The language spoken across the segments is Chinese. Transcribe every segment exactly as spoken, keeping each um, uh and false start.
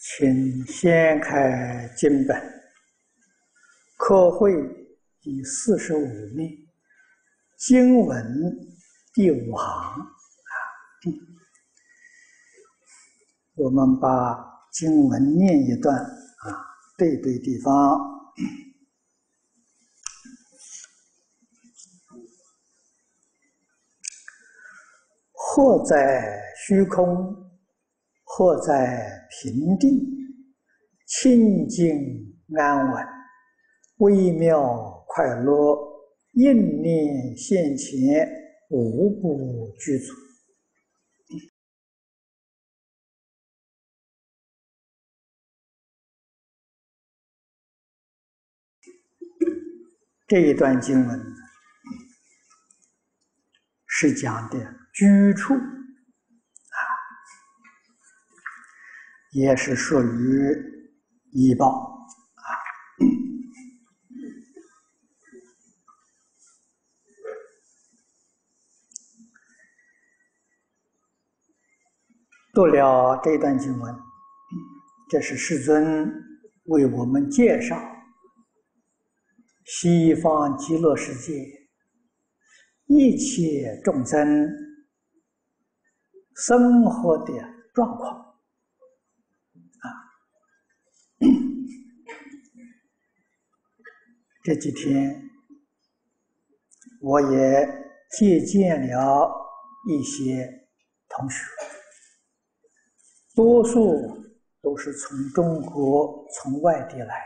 请先开经本，科会第四十五面，经文第五行。我们把经文念一段啊，对对地方。或在虚空，或在平地，清净安稳，微妙快乐，应念现前，无不具足。这一段经文是讲的居处啊，也是属于医报啊。读了这段经文，这是世尊为我们介绍西方极乐世界一切众生生活的状况啊。这几天我也接见了一些同学，多数都是从中国、从外地来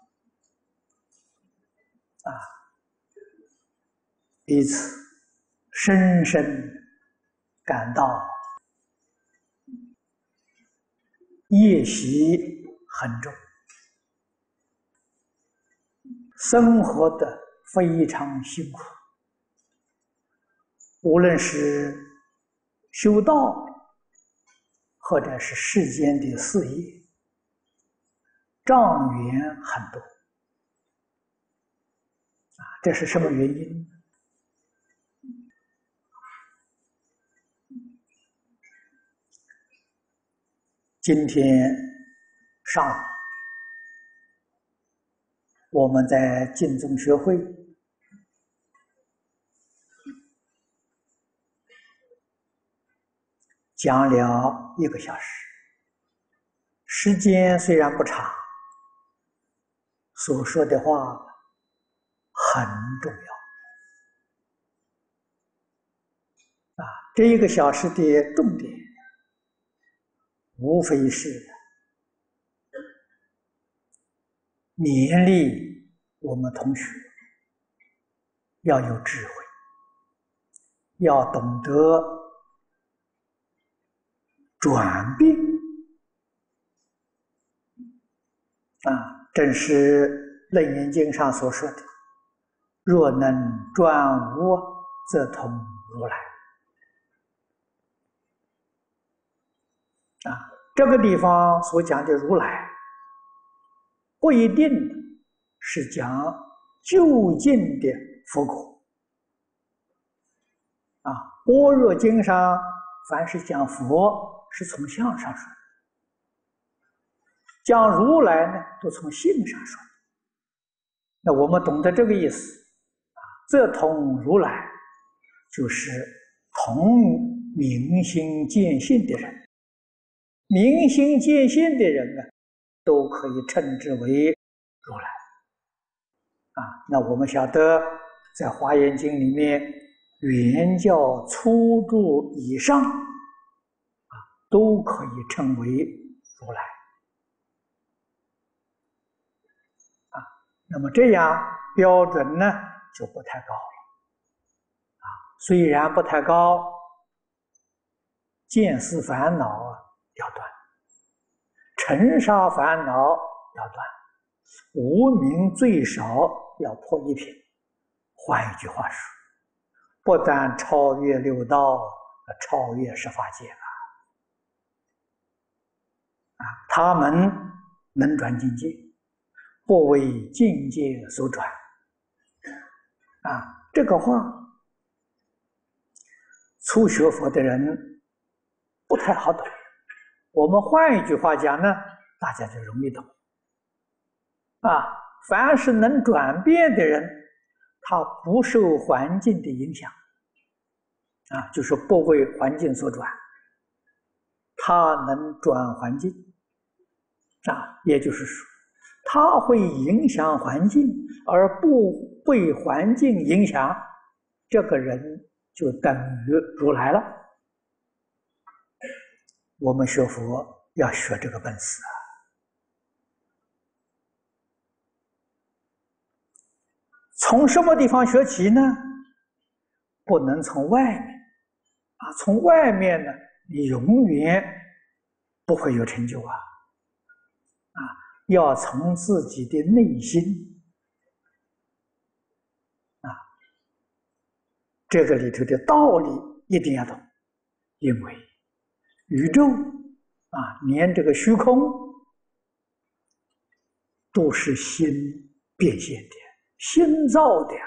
的啊，彼此深深感到业习很重，生活的非常辛苦，无论是修道或者是世间的事业，障缘很多啊，这是什么原因？今天上午我们在净宗学会讲了一个小时，时间虽然不长，所说的话很重要啊。这一个小时的重点无非是勉励我们同学要有智慧，要懂得转变啊，正是《楞严经》上所说的“若能转无，则同如来”。啊，这个地方所讲的如来，不一定是讲究竟的佛果啊。般若经上凡是讲佛，是从相上说的；讲如来呢，都从性上说的。那我们懂得这个意思啊，则同如来，就是同明心见性的人。明心见性的人呢，都可以称之为如来啊。那我们晓得，在《华严经》里面，原教初住以上啊，都可以称为如来啊。那么这样标准呢，就不太高了啊。虽然不太高，见思烦恼啊要断，尘沙烦恼要断，无明最少要破一品。换一句话说，不但超越六道，超越十法界了啊！他们能转境界，不为境界所转啊！这个话，初学佛的人不太好懂。我们换一句话讲呢， 大家就容易懂。啊，凡是能转变的人，他不受环境的影响，啊，就是不为环境所转，他能转环境，啊，也就是说，他会影响环境，而不被环境影响，这个人就等于如来了。我们学佛要学这个本事啊！从什么地方学起呢？不能从外面啊，从外面呢，你永远不会有成就啊！啊，要从自己的内心啊，这个里头的道理一定要懂，因为宇宙啊，连这个虚空都是心变现的，心造的呀！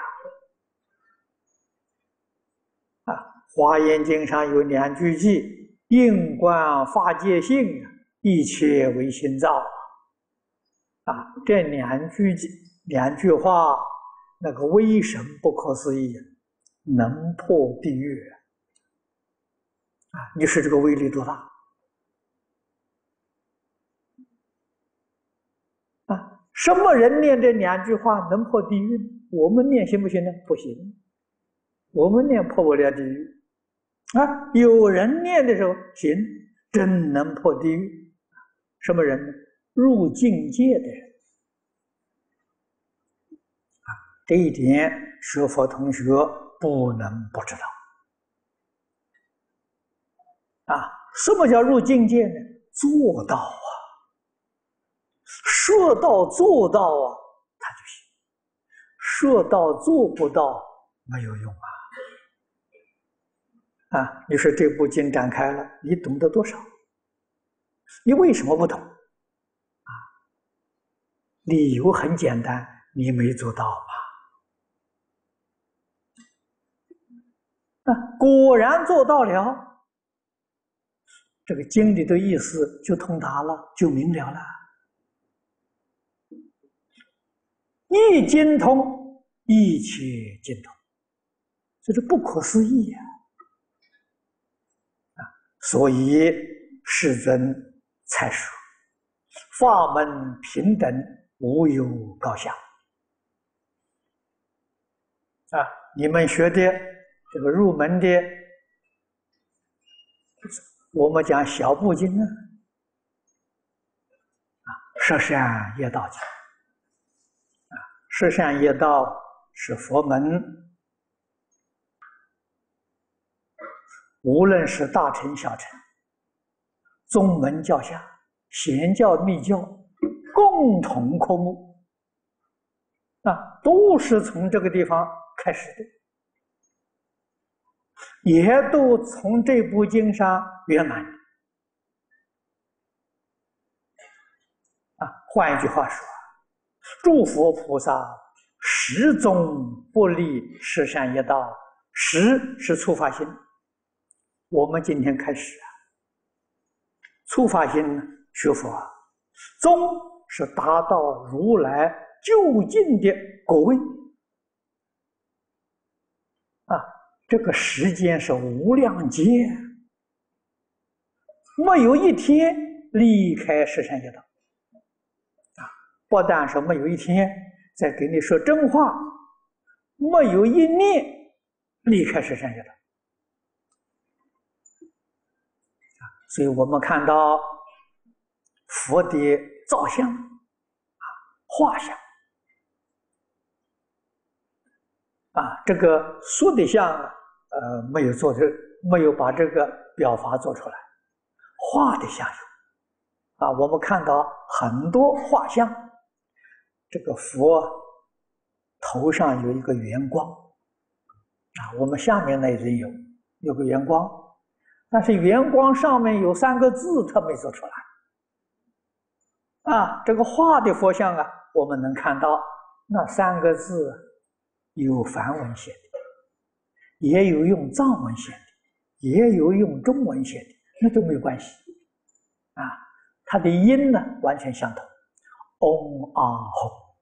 啊，《华严经》上有两句偈：“应观法界性，一切为心造。”啊，这两句两句话，那个威神不可思议，能破地狱啊！你说这个威力多大啊？什么人念这两句话能破地狱？我们念行不行呢？不行，我们念破不了地狱啊！有人念的时候行，真能破地狱。什么人呢？入境界的人啊！这一点学佛同学不能不知道啊！什么叫入境界呢？做到啊！说到做到啊，他就行；说到做不到，没有用啊！啊，你说这部经展开了，你懂得多少？你为什么不懂？啊，理由很简单，你没做到嘛。啊，果然做到了，这个经里的意思就通达了，就明了了。一经通，一切尽通，这是不可思议呀！啊，所以世尊才说：“法门平等，无有高下。”啊，你们学的这个入门的，我们讲小部经啊，啊，十善业道经。十善业道是佛门，无论是大乘小乘、宗门教下、显教密教，共同科目啊，都是从这个地方开始的，也都从这部经上圆满的啊。换一句话说，诸佛菩萨始终不离十善业道，十是初发心。我们今天开始啊，初发心学佛，终是达到如来究竟的果位啊！这个时间是无量劫，没有一天离开十善业道啊！不但是没有一天在给你说真话，没有一念离开十善业道。所以我们看到佛的造像啊、画像啊，这个塑的像呃没有做这，没有把这个表法做出来，画的像有啊。我们看到很多画像，这个佛头上有一个圆光啊，我们下面那也有有个圆光。但是圆光上面有三个字，他没做出来啊。这个画的佛像啊，我们能看到那三个字有梵文写的，也有用藏文写的，也有用中文写的，那都没有关系啊。 它的音呢完全相同，嗡啊吽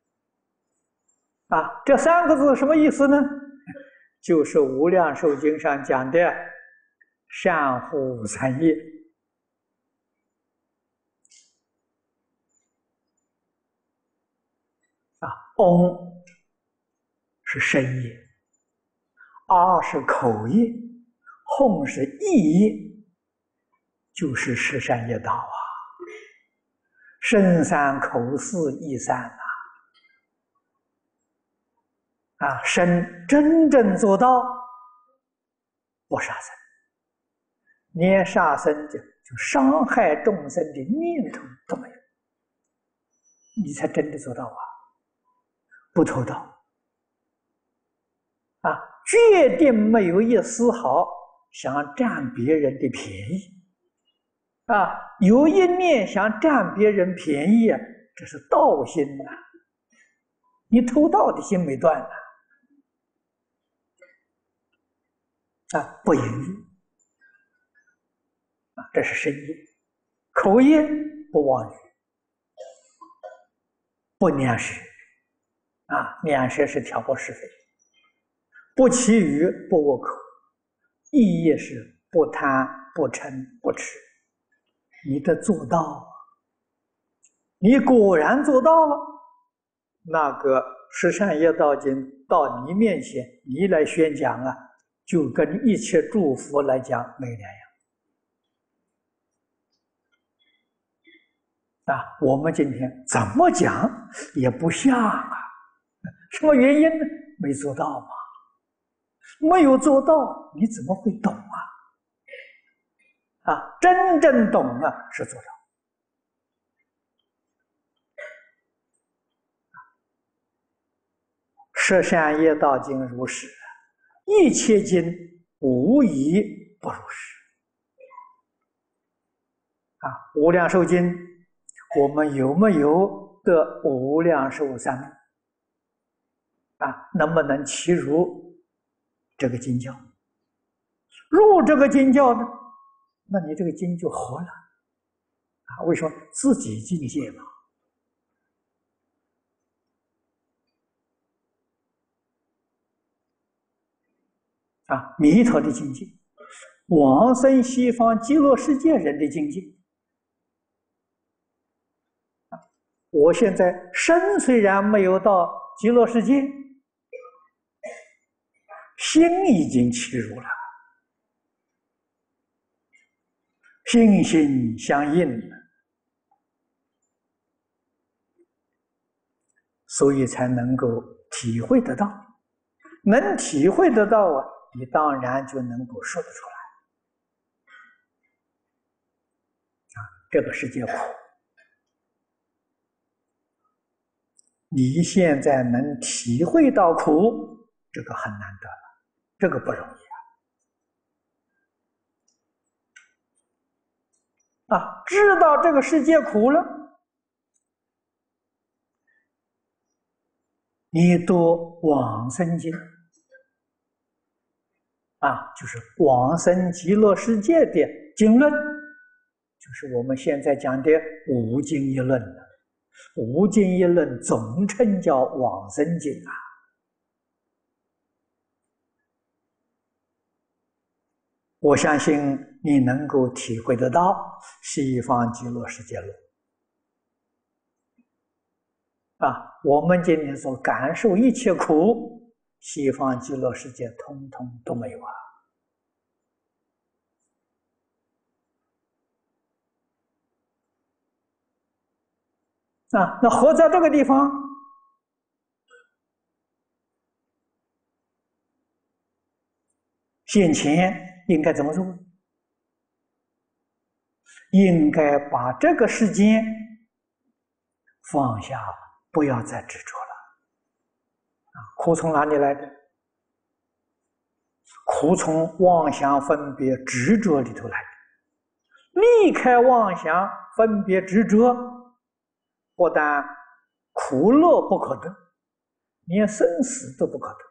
啊，这三个字什么意思呢？就是《无量寿经》上讲的善护三业啊，嗡是身业，啊是口业，吽是意业，就是十善业道啊，身三口四意三啊。啊，身真正做到不杀生，连杀生就就伤害众生的念头都没有，你才真的做到啊！不偷盗啊，决定没有一丝毫想占别人的便宜啊！有一念想占别人便宜啊，这是盗心呐、啊！你偷盗的心没断呢。啊，不淫欲啊，这是身业；口业不妄语，不两舌啊，两舌是挑拨是非；不绮语，不恶口；意业是不贪、不嗔、不痴。你得做到，你果然做到了，那个十善业道经到你面前，你来宣讲啊。就跟一切诸佛来讲没两样啊！我们今天怎么讲也不像啊，什么原因呢？没做到嘛，没有做到，你怎么会懂啊？啊，真正懂啊，是做到。十善业道经如是。一切经无一不如是啊！无量寿经，我们有没有得无量寿三昧啊？能不能契入这个经教？入这个经教呢？那你这个经就活了啊！为什么？自己境界嘛。啊，弥陀的境界，往生西方极乐世界人的境界。啊，我现在身虽然没有到极乐世界，心已经契入了，心心相印了，所以才能够体会得到。能体会得到啊，你当然就能够说得出来啊！这个世界苦，你现在能体会到苦，这个很难得了，这个不容易啊！啊，知道这个世界苦了，你读往生经啊，就是往生极乐世界的经论，就是我们现在讲的五经一论了。五经一论总称叫往生经啊。我相信你能够体会得到西方极乐世界论啊。我们今天所感受一切苦，西方极乐世界通通都没有啊。啊，那活在这个地方，现前应该怎么做？应该把这个世间放下，不要再执着了。啊，苦从哪里来的？苦从妄想分别执着里头来的。离开妄想分别执着，不但苦乐不可得，连生死都不可得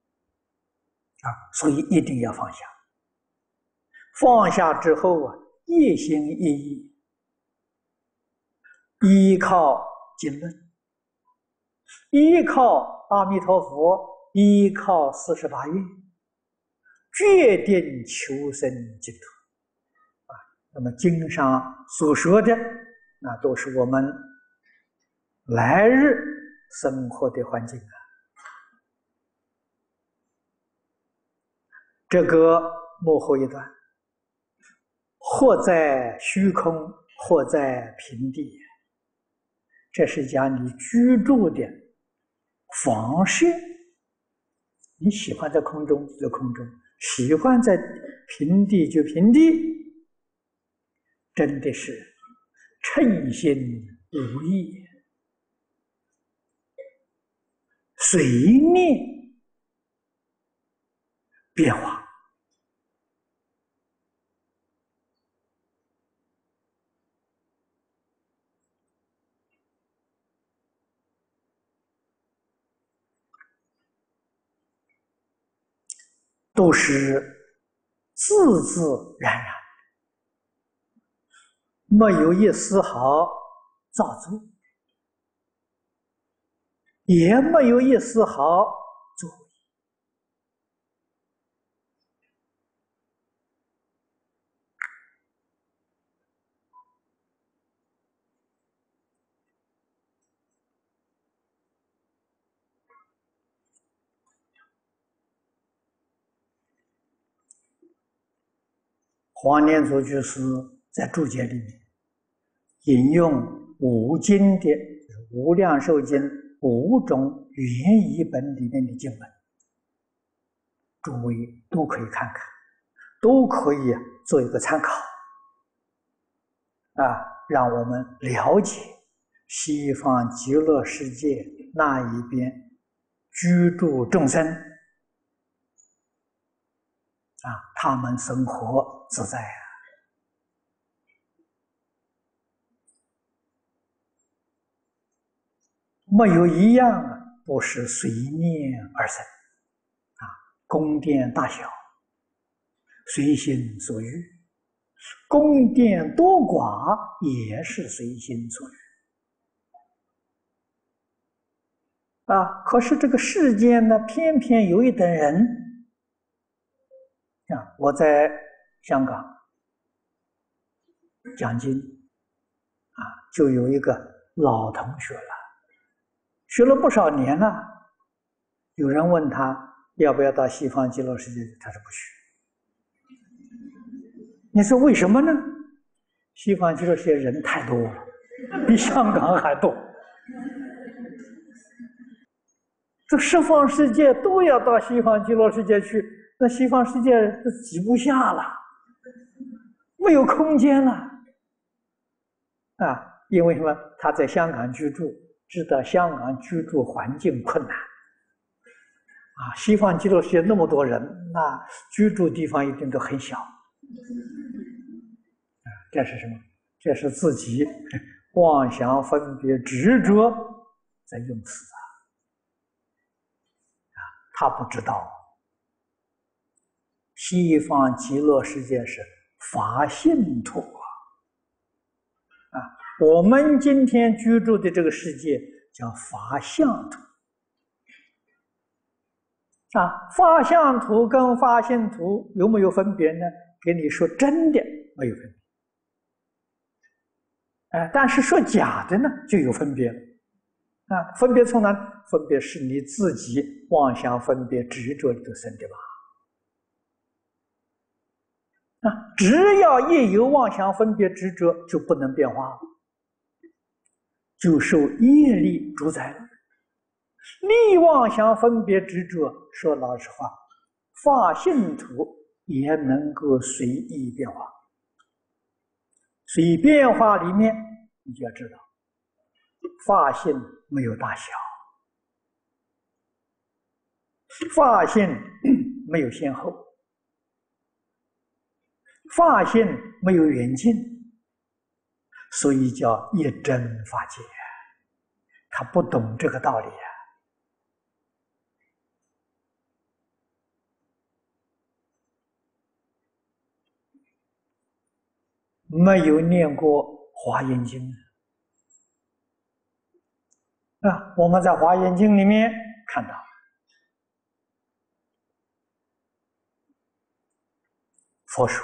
啊！所以一定要放下。放下之后啊， 一心一意，依靠经论，依靠阿弥陀佛，依靠四十八愿，决定求生净土。啊，那么经上所说的，那都是我们来日生活的环境啊。这个幕后一段，或在虚空，或在平地，这是讲你居住的方式。你喜欢在空中就空中，喜欢在平地就平地，真的是称心如意，随念变化。都是自自然然，没有一丝毫造作，也没有一丝毫作为。黄念祖居士在注解里面引用五经的《无量寿经》五种原译本里面的经文，诸位都可以看看，都可以做一个参考啊，让我们了解西方极乐世界那一边居住众生啊，他们生活自在啊。没有一样啊，不是随念而生啊。宫殿大小，随心所欲；宫殿多寡，也是随心所欲啊。可是这个世间呢，偏偏有一等人啊。我在香港讲经啊，就有一个老同学了。学了不少年了，有人问他要不要到西方极乐世界，他说不去。你说为什么呢？西方极乐世界人太多了，比香港还多。这十方世界都要到西方极乐世界去，那西方世界都挤不下了，没有空间了啊！因为什么？他在香港居住，知道香港居住环境困难啊。西方极乐世界那么多人，那居住地方一定都很小啊。这是什么？这是自己妄想分别执着在用词啊。啊，他不知道西方极乐世界是法性土啊。啊，我们今天居住的这个世界叫法相土啊。法相土跟法性土有没有分别呢？给你说真的没有分别，哎，但是说假的呢就有分别了啊。分别从哪？分别是你自己妄想分别执着里头生的吧。啊，只要一有妄想分别执着，就不能变化了，就受业力主宰了。力妄想分别执着，说老实话，法性土也能够随意变化。所以变化里面，你就要知道，法性没有大小，法性没有先后，法性没有远近，所以叫一真法界。他不懂这个道理啊。 没有念过《华严经》啊。我们在《华严经》里面看到，佛说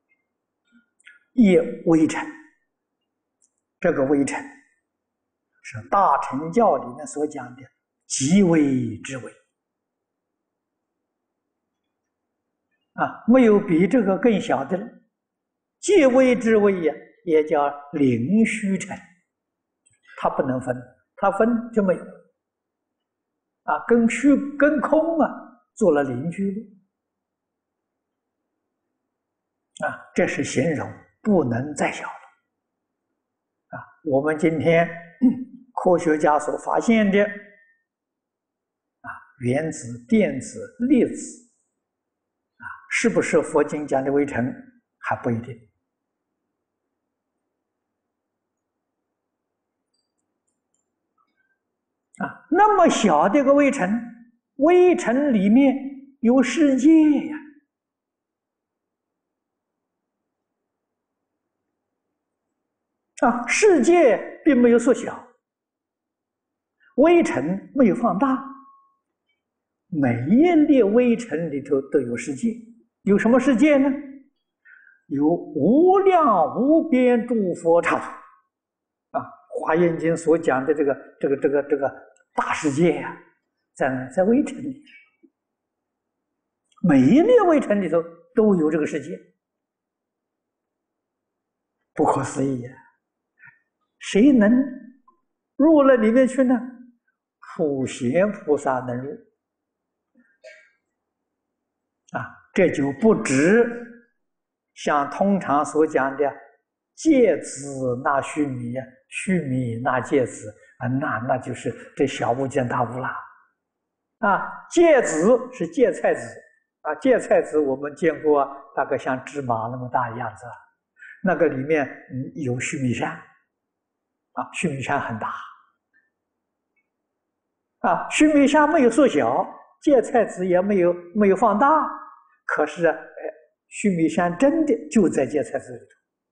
业微尘，这个微尘是大乘教里面所讲的极微之微啊，没有比这个更小的了。界微之微呀，也叫零虚尘，它不能分，它分就没有啊，跟虚跟空啊做了零距离啊，这是形容，不能再小了啊。我们今天、嗯、科学家所发现的啊，原子、电子、粒子啊，是不是佛经讲的微尘还不一定啊。那么小的一个微尘，微尘里面有世界呀。啊，世界并没有缩小，微尘没有放大，每一粒微尘里头都有世界。有什么世界呢？有无量无边诸佛刹土啊，《华严经》所讲的这个这个这个这个大世界呀、啊，在在微尘里，每一粒微尘里头都有这个世界，不可思议呀、啊！谁能入了里面去呢？普贤菩萨能入啊，这就不止像通常所讲的芥子纳须弥呀，须弥纳芥子啊，那那就是这小巫见大巫了啊。芥子是芥菜籽啊，芥菜籽我们见过，大概像芝麻那么大的样子，那个里面有须弥山。啊，须弥山很大，啊，须弥山没有缩小，芥菜籽也没有没有放大，可是，哎，须弥山真的就在芥菜籽里头，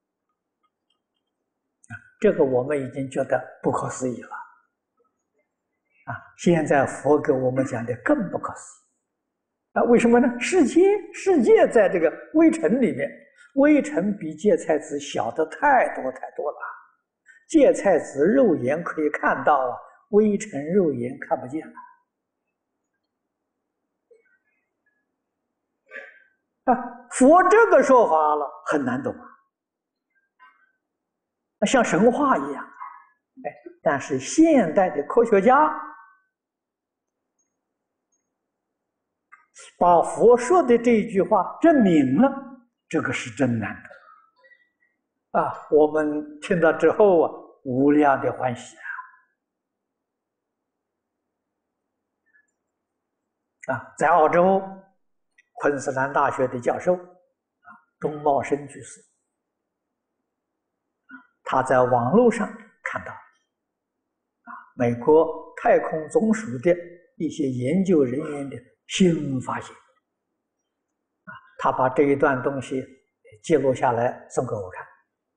啊，这个我们已经觉得不可思议了，啊，现在佛给我们讲的更不可思议，啊，为什么呢？世界世界在这个微尘里面，微尘比芥菜籽小的太多太多了。芥菜籽肉眼可以看到啊，微尘肉眼看不见了啊！佛这个说法了很难懂啊，像神话一样。哎，但是现代的科学家把佛说的这一句话证明了，这个是真难得。啊，我们听到之后啊，无量的欢喜啊！啊，在澳洲昆士兰大学的教授啊，钟茂生居士，他在网络上看到啊，美国太空总署的一些研究人员的新发现啊，他把这一段东西记录下来送给我看。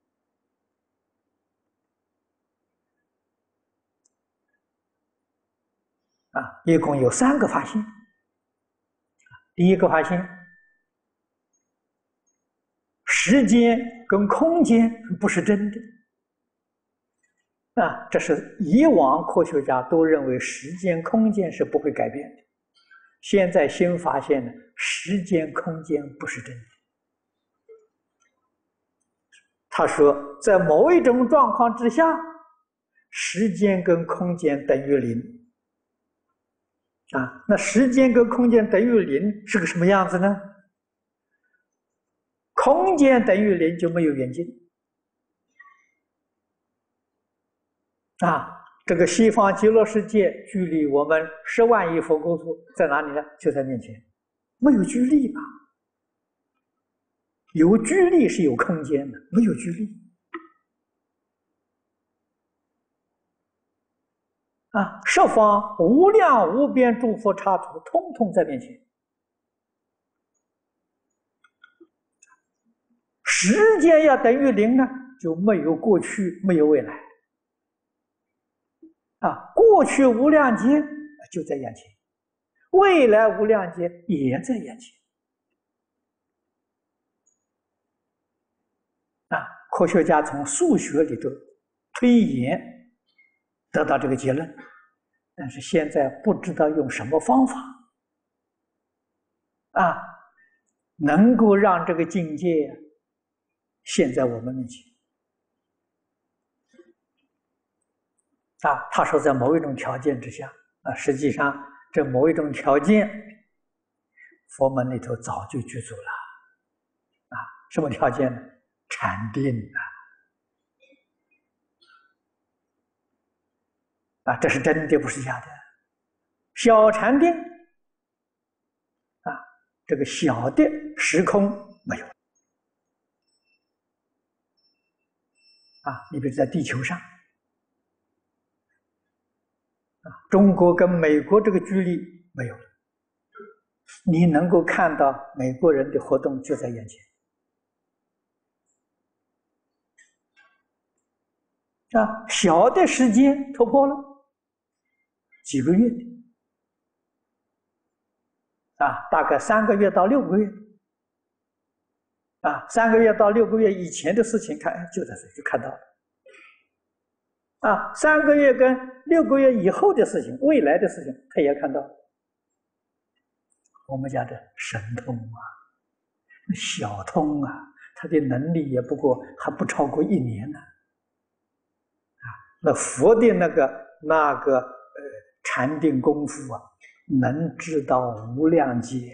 啊，一共有三个发现。第一个发现，时间跟空间不是真的。啊，这是以往科学家都认为时间、空间是不会改变的。现在新发现呢，时间、空间不是真的。他说，在某一种状况之下，时间跟空间等于零。啊，那时间跟空间等于零是个什么样子呢？空间等于零就没有远近。啊，这个西方极乐世界距离我们十万亿佛国土在哪里呢？就在面前，没有距离嘛。有距离是有空间的，没有距离。啊，十方无量无边诸佛刹土，通通在面前。 时间要等于零呢，就没有过去，没有未来。啊，过去无量劫就在眼前，未来无量劫也在眼前。啊，科学家从数学里头推演得到这个结论，但是现在不知道用什么方法啊，能够让这个境界现在我们面前。啊，他说在某一种条件之下，啊，实际上这某一种条件，佛门里头早就具足了。啊，什么条件呢？禅定啊！啊，这是真的，不是假的。小禅定啊，这个小的时空没有。啊，你比如在地球上。中国跟美国这个距离没有了，你能够看到美国人的活动就在眼前。啊，小的时间突破了几个月的，啊，大概三个月到六个月，啊，三个月到六个月以前的事情看，哎，就在这就看到了。啊，三个月跟六个月以后的事情，未来的事情，他也看到。我们讲的神通啊，小通啊，他的能力也不过还不超过一年呢。啊，那佛的那个那个呃禅定功夫啊，能知道无量劫。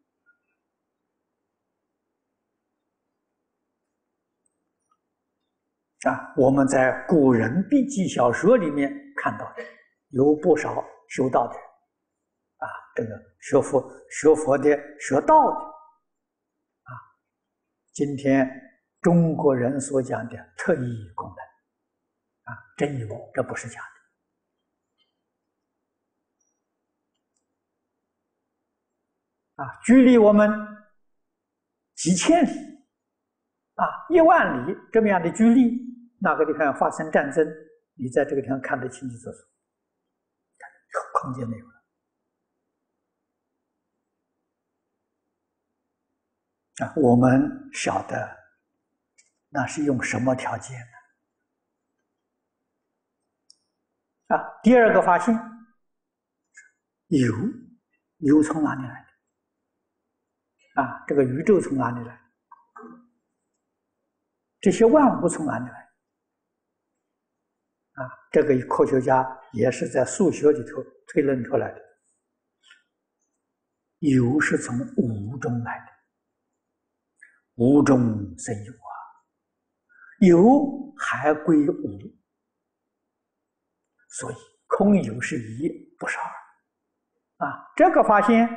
啊，我们在古人笔记小说里面看到的，有不少修道的，啊，这个学佛、学佛的、学道的，啊，今天中国人所讲的特异功能，啊，真有，这不是假的，啊，距离我们几千里，啊，一万里这么样的距离。那个地方发生战争，你在这个地方看得清清楚楚，空间没有了。啊，我们晓得那是用什么条件呢？啊，第二个发现，有，有从哪里来的？啊，这个宇宙从哪里来？这些万物从哪里来？啊，这个科学家也是在数学里头推论出来的。有是从无中来的，无中生有啊，有还归无，所以空有是一，不是二。啊，这个发现，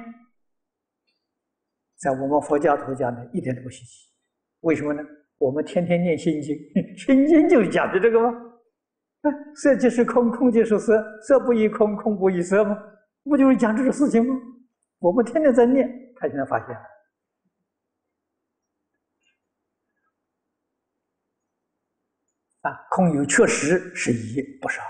在我们佛教徒讲的一点都不稀奇。为什么呢？我们天天念心经，心经就是讲的这个吗？色即是空，空即是色，色不异空，空不异色吗？不就是讲这个事情吗？我们天天在念，他现在发现了。啊，空有确实是一，不是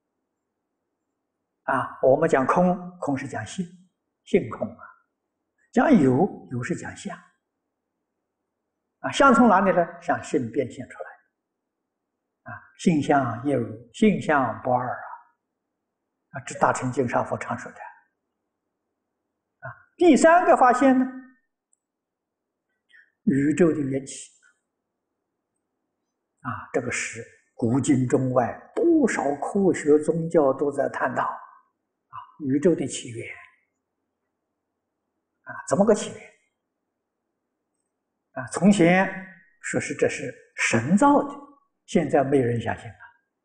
二。啊，我们讲空，空是讲性，性空啊；讲有，有是讲相。啊，相从哪里呢？向性变现出来。啊，性相一如，性相不二啊！啊，这大乘经上佛常说的。啊，第三个发现呢，宇宙的缘起。啊，这个是古今中外多少科学宗教都在探讨。啊，宇宙的起源。啊，怎么个起源？啊，从前说是这是神造的，现在没有人相信了。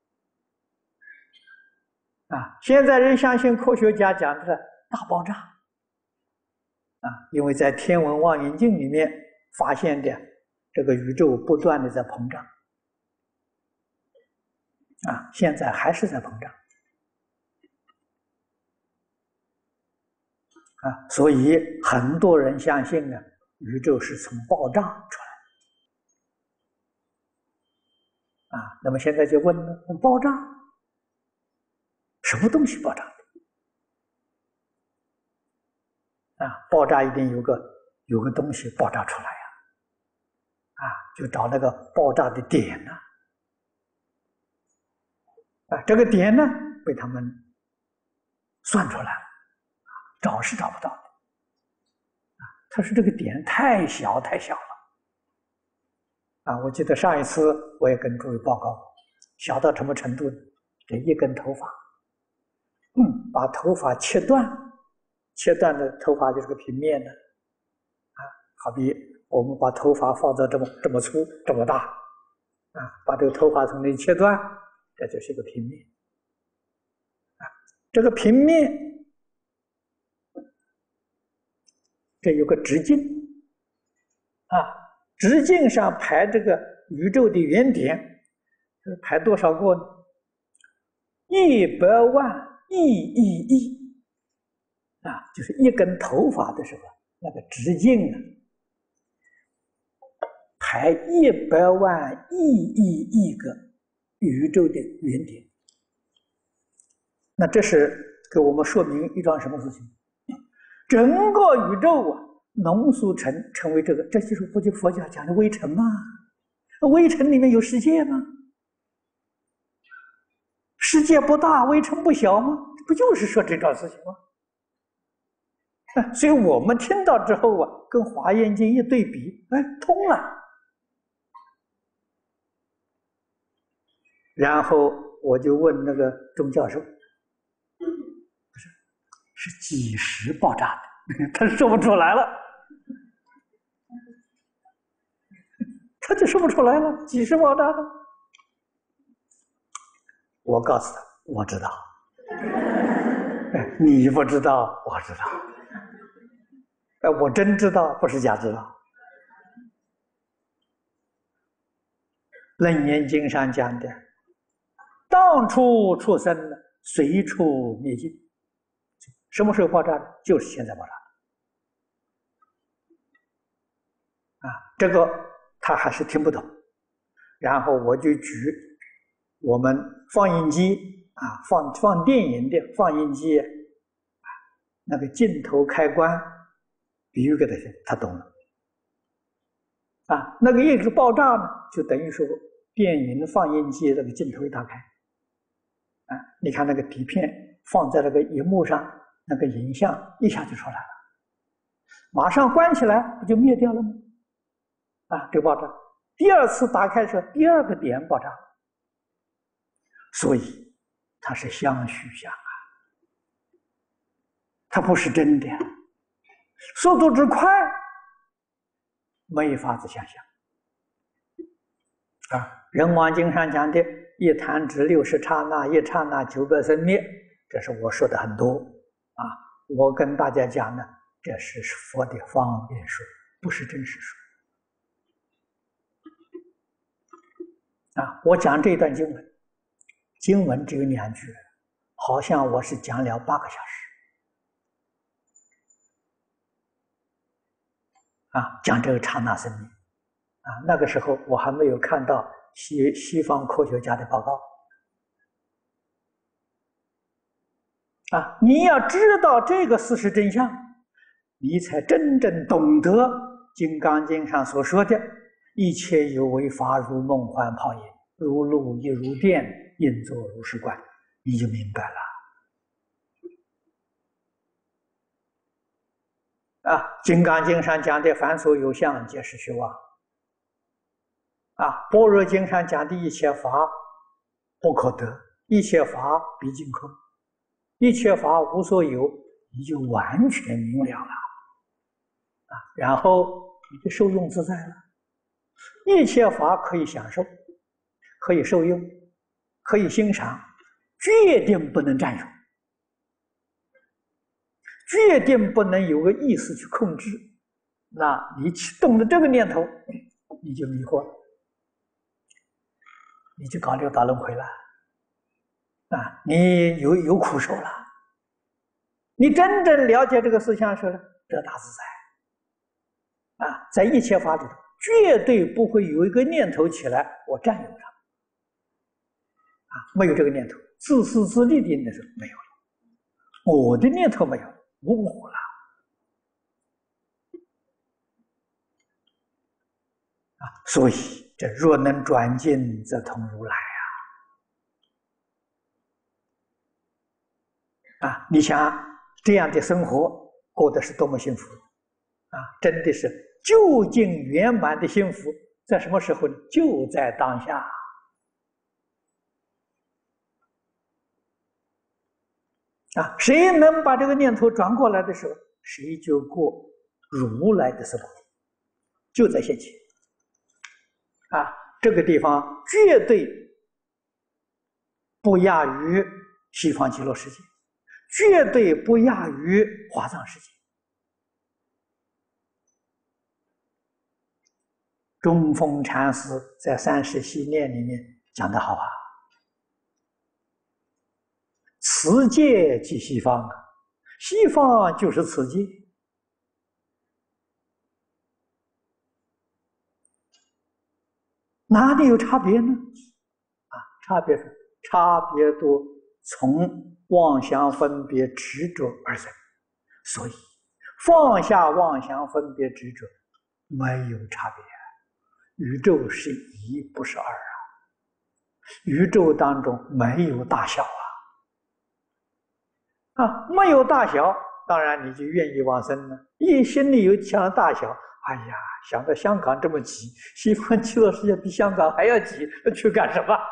啊，现在人相信科学家讲的大爆炸。啊，因为在天文望远镜里面发现的这个宇宙不断的在膨胀。啊，现在还是在膨胀。啊，所以很多人相信呢，宇宙是从爆炸出来。 啊，那么现在就问了，爆炸，什么东西爆炸的？啊，爆炸一定有个有个东西爆炸出来呀！啊，就找那个爆炸的点呢。啊，这个点呢被他们算出来了，找是找不到的。啊，他说这个点太小太小了。啊，我记得上一次我也跟诸位报告，小到什么程度呢？这一根头发，嗯，把头发切断，切断的头发就是个平面的，啊，好比我们把头发放到这么这么粗这么大，啊，把这个头发从那里切断，这就是一个平面，啊，这个平面，这有个直径，啊。直径上排这个宇宙的原点，排多少个呢？一百万亿亿亿啊，就是一根头发的时候，那个直径啊，排一百万亿亿亿个宇宙的原点。那这是给我们说明一桩什么事情？整个宇宙啊，浓缩成成为这个，这就是不就佛教讲的微尘吗？微尘里面有世界吗？世界不大，微尘不小吗？不就是说这桩事情吗？所以我们听到之后啊，跟《华严经》一对比，哎，通了。然后我就问那个钟教授，不是，是几时爆炸的？他说不出来了。他就说不出来了，几时爆炸的？我告诉他，我知道。你不知道，我知道。哎，我真知道，不是假知道。楞严经上讲的，当初出生，随处灭尽。什么时候爆炸的？就是现在爆炸的。啊，这个他还是听不懂，然后我就举我们放映机啊，放放电影的放映机啊，那个镜头开关，比喻给他听，他懂了。啊，那个一个爆炸呢，就等于说电影放映机那个镜头一打开，啊，你看那个底片放在那个荧幕上，那个影像一下就出来了，马上关起来，不就灭掉了吗？啊，这个爆炸，第二次打开的时候，第二个点爆炸，所以它是相续相啊，它不是真的，速度之快，没法子想象。啊，人王经上讲的一弹指六十刹那，一刹那九百生灭，这是我说的很多啊。我跟大家讲呢，这是佛的方便说，不是真实说。啊，我讲这段经文，经文只有两句，好像我是讲了八个小时。啊，讲这个刹那生命，啊，那个时候我还没有看到西西方科学家的报告。啊，你要知道这个事实真相，你才真正懂得《金刚经》上所说的“一切有为法，如梦幻泡影，如露亦如电，应作如是观”，你就明白了。啊，《金刚经》上讲的凡所有相，皆是虚妄。啊，《般若经》上讲的一切法不可得，一切法毕竟空，一切法无所有，你就完全明了了。啊，然后你就受用自在了。一切法可以享受，可以受用，可以欣赏，决定不能占有。决定不能有个意识去控制，那你动了这个念头，你就迷惑了，你就搞六道轮回了，啊，你有有苦受了。你真正了解这个思想时呢，得大自在，啊，在一切法里头，绝对不会有一个念头起来我占有它， 没有这个念头，自私自利的念头没有了，我的念头没有，无我了啊！所以这若能转境，则同如来啊！啊，你想这样的生活过得是多么幸福啊！真的是究竟圆满的幸福，在什么时候呢？就在当下。啊，谁能把这个念头转过来的时候，谁就过如来的生活，就在现前。啊，这个地方绝对不亚于西方极乐世界，绝对不亚于华藏世界。中峰禅师在《三世系念》里面讲得好啊，此界即西方啊，西方就是此界。哪里有差别呢？啊，差别是差别都从妄想分别执着而生，所以放下妄想分别执着没有差别。宇宙是一，不是二啊！宇宙当中没有大小啊！啊，没有大小，当然你就愿意往生了。一心里有想大小，哎呀，想到香港这么挤，西方极乐世界比香港还要挤，去干什么？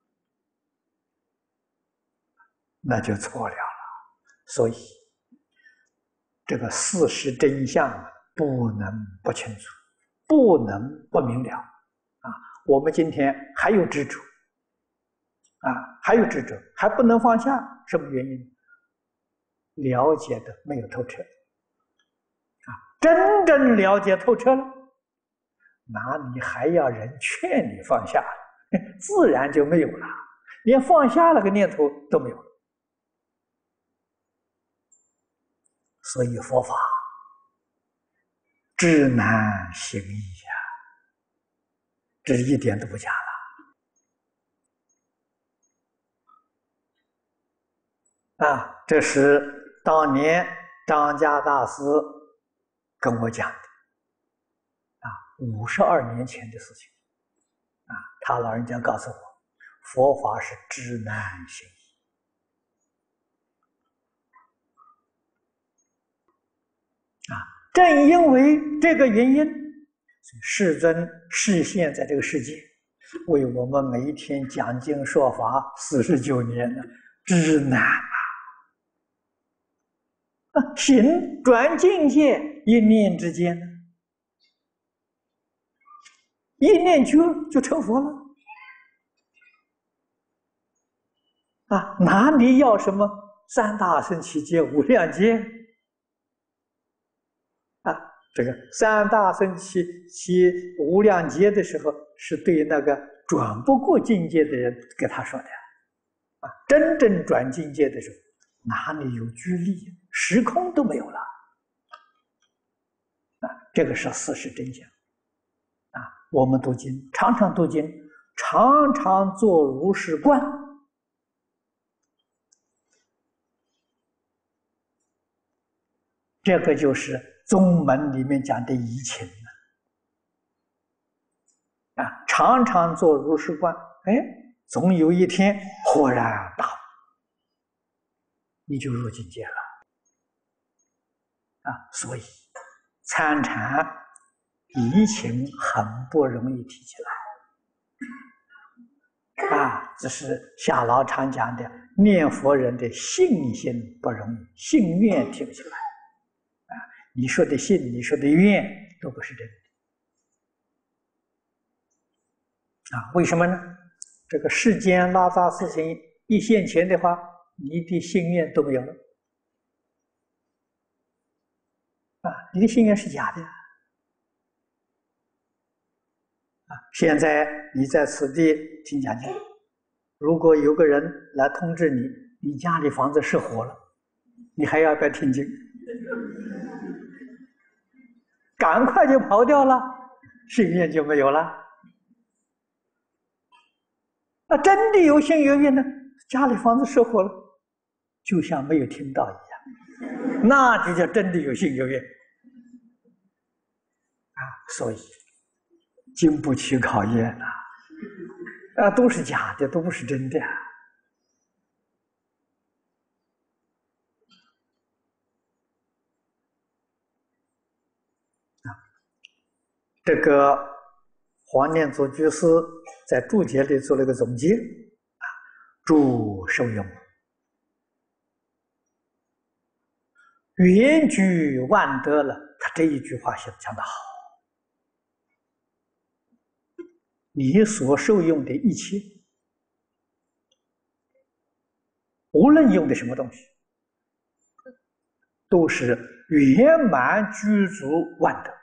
那就错了了。所以，这个事实真相不能不清楚，不能不明了啊！我们今天还有执着啊，还有执着，还不能放下，什么原因？了解的没有透彻啊！真正了解透彻了，哪里还要人劝你放下？自然就没有了，连放下了个念头都没有了。所以佛法至难行易呀，这一点都不假了啊！这是当年张家大师跟我讲的啊，五十二年前的事情啊，他老人家告诉我，佛法是知难行易啊，正因为这个原因，世尊示现在这个世界，为我们每一天讲经说法四十九年了，知难啊！行转境界，一念之间，一念就就成佛了啊！哪里要什么三大圣起劫、无量劫啊？这个三大圣起起无量劫的时候，是对那个转不过境界的人给他说的啊！真正转境界的时候，哪里有距离，时空都没有了啊！这个是事实真相啊！我们读经，常常读经，常常做如是观，这个就是宗门里面讲的移情啊！常常做如是观，哎，总有一天豁然大悟，你就入境界了啊！所以参禅移情很不容易提起来啊，这是夏老常讲的，念佛人的信心不容易，信愿提不起来啊！你说的信，你说的愿，都不是真的啊！为什么呢？这个世间拉杂事情一现前的话，你的心愿都没有了啊！你的心愿是假的啊！现在你在此地听讲经，如果有个人来通知你，你家里房子失火了，你还要不要听经？赶快就跑掉了，心愿就没有了那真的有信有愿呢？家里房子失火了，就像没有听到一样，那就叫真的有信有愿啊！所以经不起考验啊，啊，都是假的，都不是真的啊。这个黄念祖居士在注解里做了一个总结啊，诸受用圆具万德了。他这一句话写的讲得好，你所受用的一切，无论用的什么东西，都是圆满具足万德，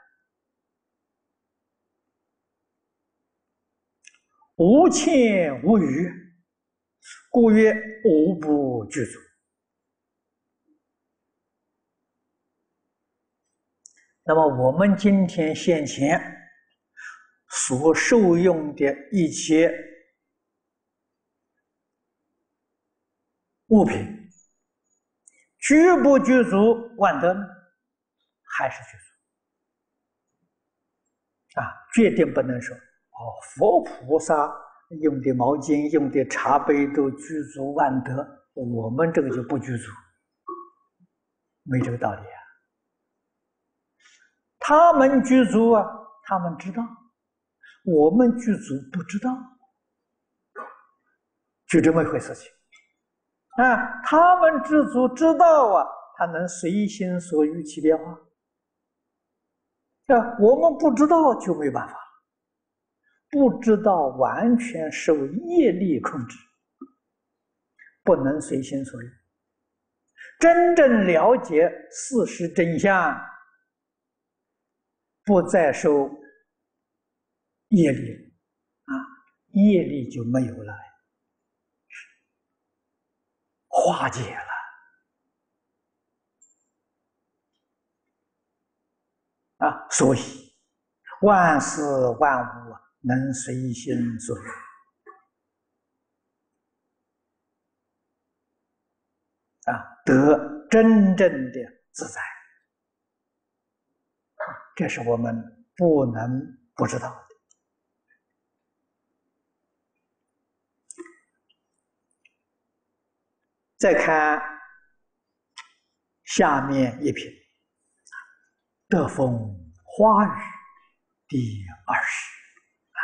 无欠无余，故曰无不具足。那么我们今天现前所受用的一切物品，具不具足万德呢？还是具足啊？决定不能说哦，佛菩萨用的毛巾、用的茶杯都具足万德，我们这个就不具足，没这个道理啊。他们具足啊，他们知道；我们具足不知道，就这么一回事情啊。他们知足知道啊，他能随心所欲起变化啊。我们不知道就没办法，不知道完全受业力控制，不能随心所欲。真正了解事实真相，不再受业力啊，业力就没有了，化解了啊。所以万事万物能随心所欲啊，得真正的自在。这是我们不能不知道的。再看下面一品，德风花语第二十啊，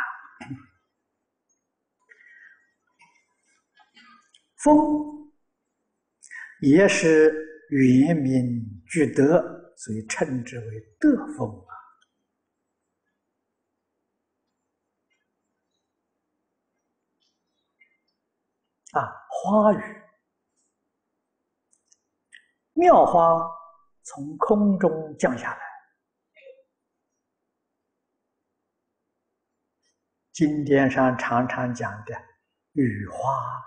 风也是圆明具德，所以称之为德风啊。啊，花雨，妙花从空中降下来，经典上常常讲的雨花，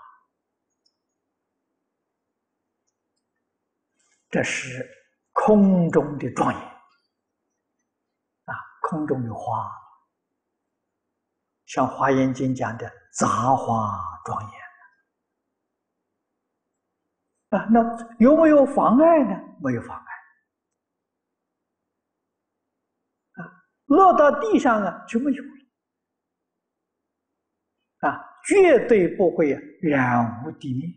这是空中的庄严啊，空中有花，像《华严经》讲的杂花庄严啊，那有没有妨碍呢？没有妨碍啊，落到地上啊就没有了啊，绝对不会染污地面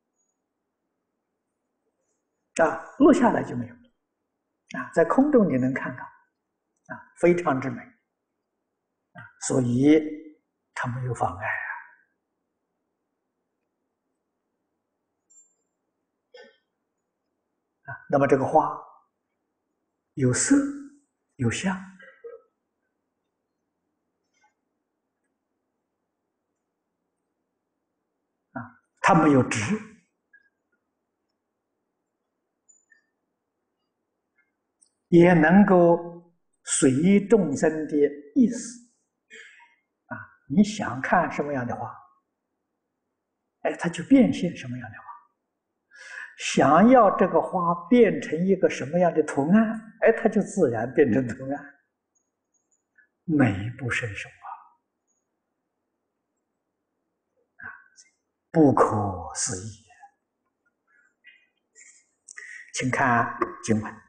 啊，落下来就没有了啊，在空中你能看到啊，非常之美啊，所以它没有妨碍啊。啊，那么这个花有色有香啊，它没有执，也能够随众生的意思啊，你想看什么样的花，哎，它就变现什么样的花。想要这个花变成一个什么样的图案，哎，它就自然变成图案，美不胜收啊！ 不可思议。请看经文：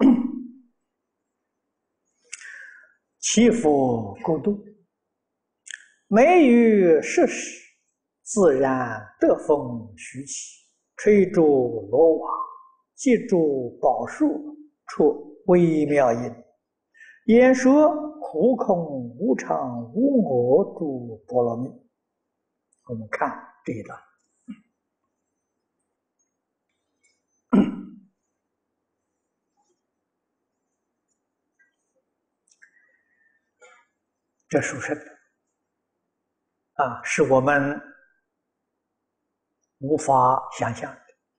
其佛国度，每于适时，自然得风徐起，吹竹罗网，击筑宝树，出微妙音，言说苦空无常无我诸波罗蜜。我们看这一段。这殊胜啊，是我们无法想象的。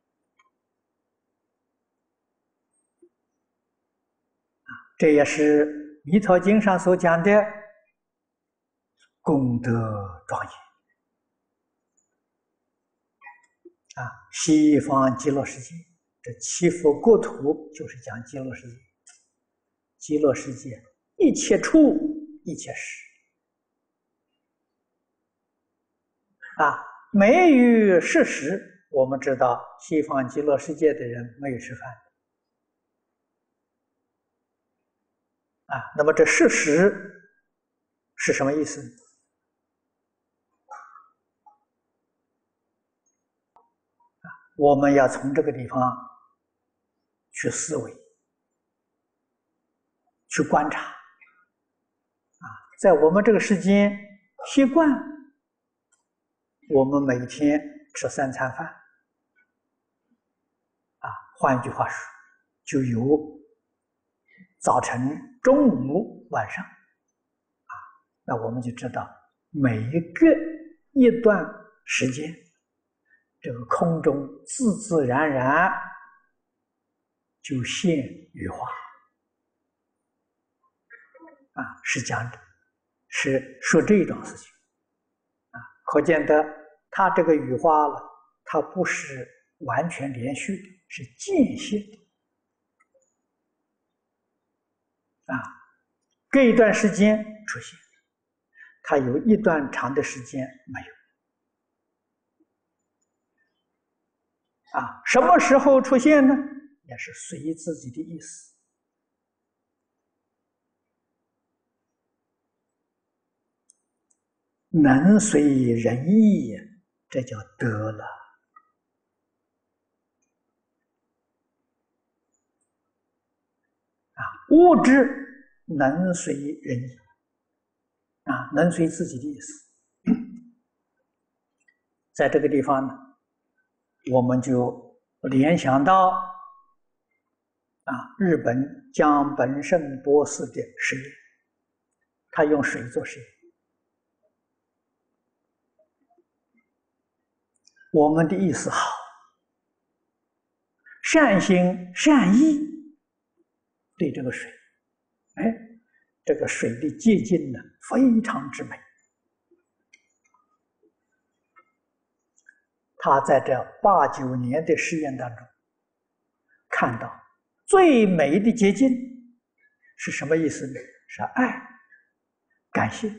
啊，这也是《弥陀经》上所讲的功德庄严啊。西方极乐世界，这七佛国土就是讲极乐世界。极乐世界一切处一切时啊，没有适时。我们知道西方极乐世界的人没有吃饭啊，那么这适时是什么意思呢？啊，我们要从这个地方去思维，去观察啊，在我们这个世间习惯，我们每天吃三餐饭啊，换句话说，就有早晨、中午、晚上啊，那我们就知道每一个一段时间，这个空中自自然然就现羽化啊，是讲的，是说这种事情啊，可见得它这个羽化了，它不是完全连续的，是间歇的啊，隔一段时间出现，它有一段长的时间没有啊，什么时候出现呢？也是随自己的意思。能随人意，这叫得了啊！物质能随人意啊，能随自己的意思。在这个地方呢，我们就联想到啊，日本江本胜博士的实验，他用水做实验。我们的意思好，善心善意对这个水，哎，这个水的结晶呢非常之美。他在这八九年的实验当中，看到最美的结晶是什么意思呢？是爱、感谢。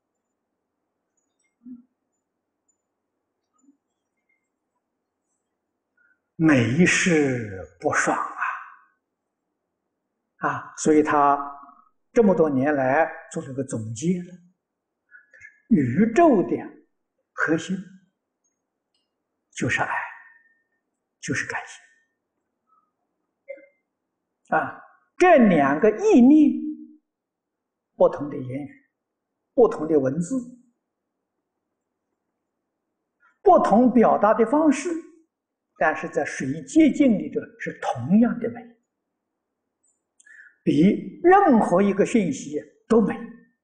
美是不爽啊！啊，所以他这么多年来做了个总结了，宇宙的核心就是爱，就是感谢啊！这两个意念，不同的言语，不同的文字，不同表达的方式，但是在水结晶里头是同样的美，比任何一个信息都美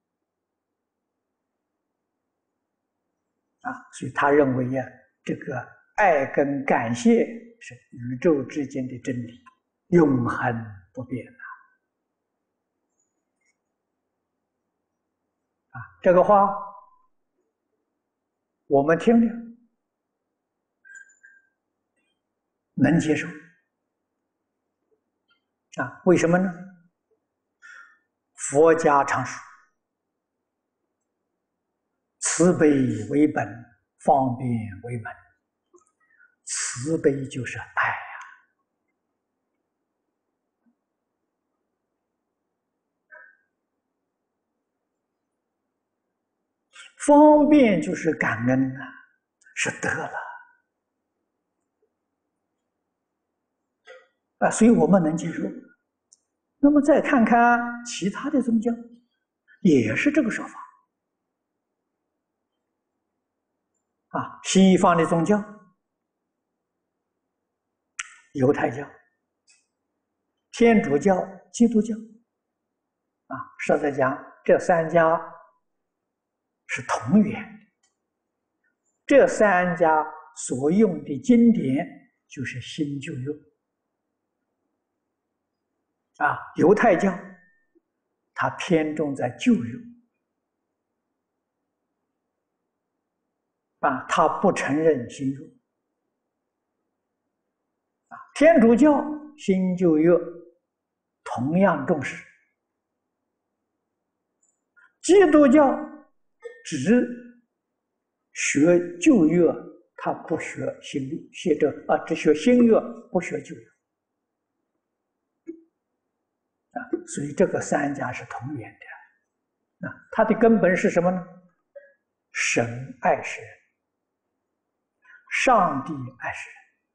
啊！所以他认为呀、啊，这个爱跟感谢是宇宙之间的真理，永恒不变的啊！这个话我们听了能接受啊？为什么呢？佛家常说，慈悲为本，方便为门慈悲就是爱呀、方便就是感恩呐、啊，是得了啊，所以我们能接受。那么再看看其他的宗教，也是这个说法啊。西方的宗教，犹太教、天主教、基督教啊，实在讲，这三家是同源的。这三家所用的经典就是新旧约啊。犹太教它偏重在旧约啊，它不承认新约啊。天主教新旧约同样重视，基督教只学旧约，他不学新约，学这啊只学新约，不学旧约啊。所以这个三家是同源的啊。它的根本是什么呢？神爱世人，上帝爱世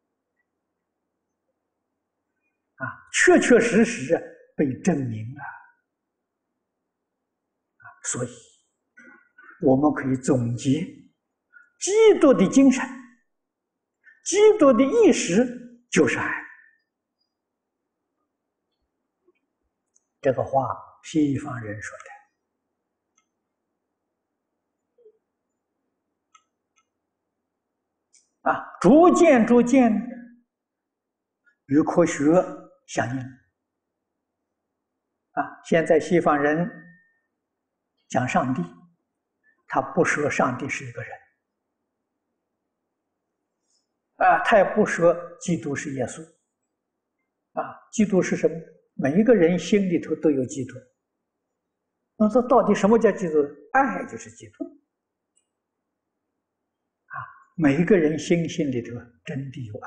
人啊，确确实实被证明了啊。所以我们可以总结基督的精神，基督的意识就是爱。这个话西方人说的啊，逐渐逐渐与科学相应啊。现在西方人讲上帝，他不说上帝是一个人啊，他也不说基督是耶稣啊。基督是什么？每一个人心里头都有基督。那这到底什么叫基督？爱就是基督啊。每一个人心心里头真的有爱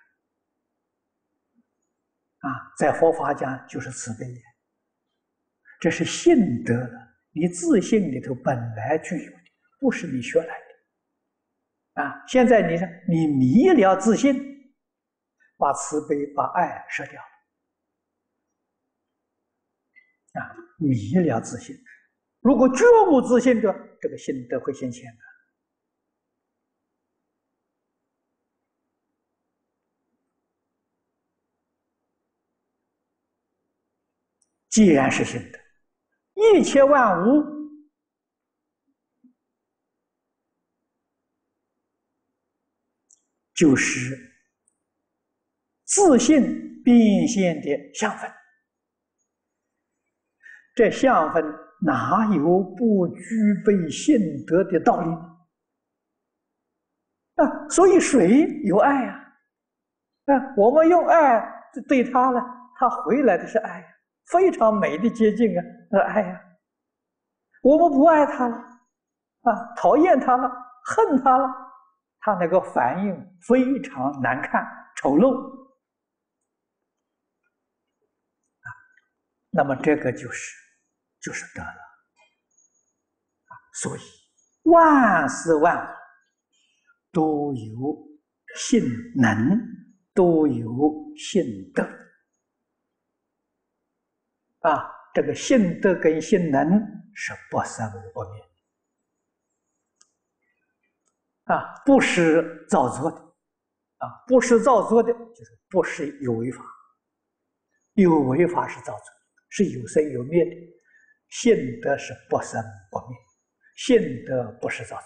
呀、啊！啊，在佛法讲就是慈悲，这是性德了，你自信里头本来具有的，不是你学来的啊。现在你说你迷了自信，把慈悲把爱舍掉了啊，迷了自信。如果觉悟自信的，这个心德会现前的。既然是心德，一切万物就是自信变现的相分。这相分哪有不具备性德的道理呢？啊，所以水有爱呀、啊，啊，我们用爱对它了，它回来的是爱呀、啊，非常美的接近啊，是爱呀、啊。我们不爱它了，啊，讨厌它了，恨它了，它那个反应非常难看、丑陋啊。那么这个就是就是得了啊。所以万事万物都有性能，都有性德啊。这个性德跟性能是不生不灭啊，不是造作的啊，不是造作的，就是不是有为法，有为法是造作，是有生有灭的。性德是不生不灭，性德不是造作。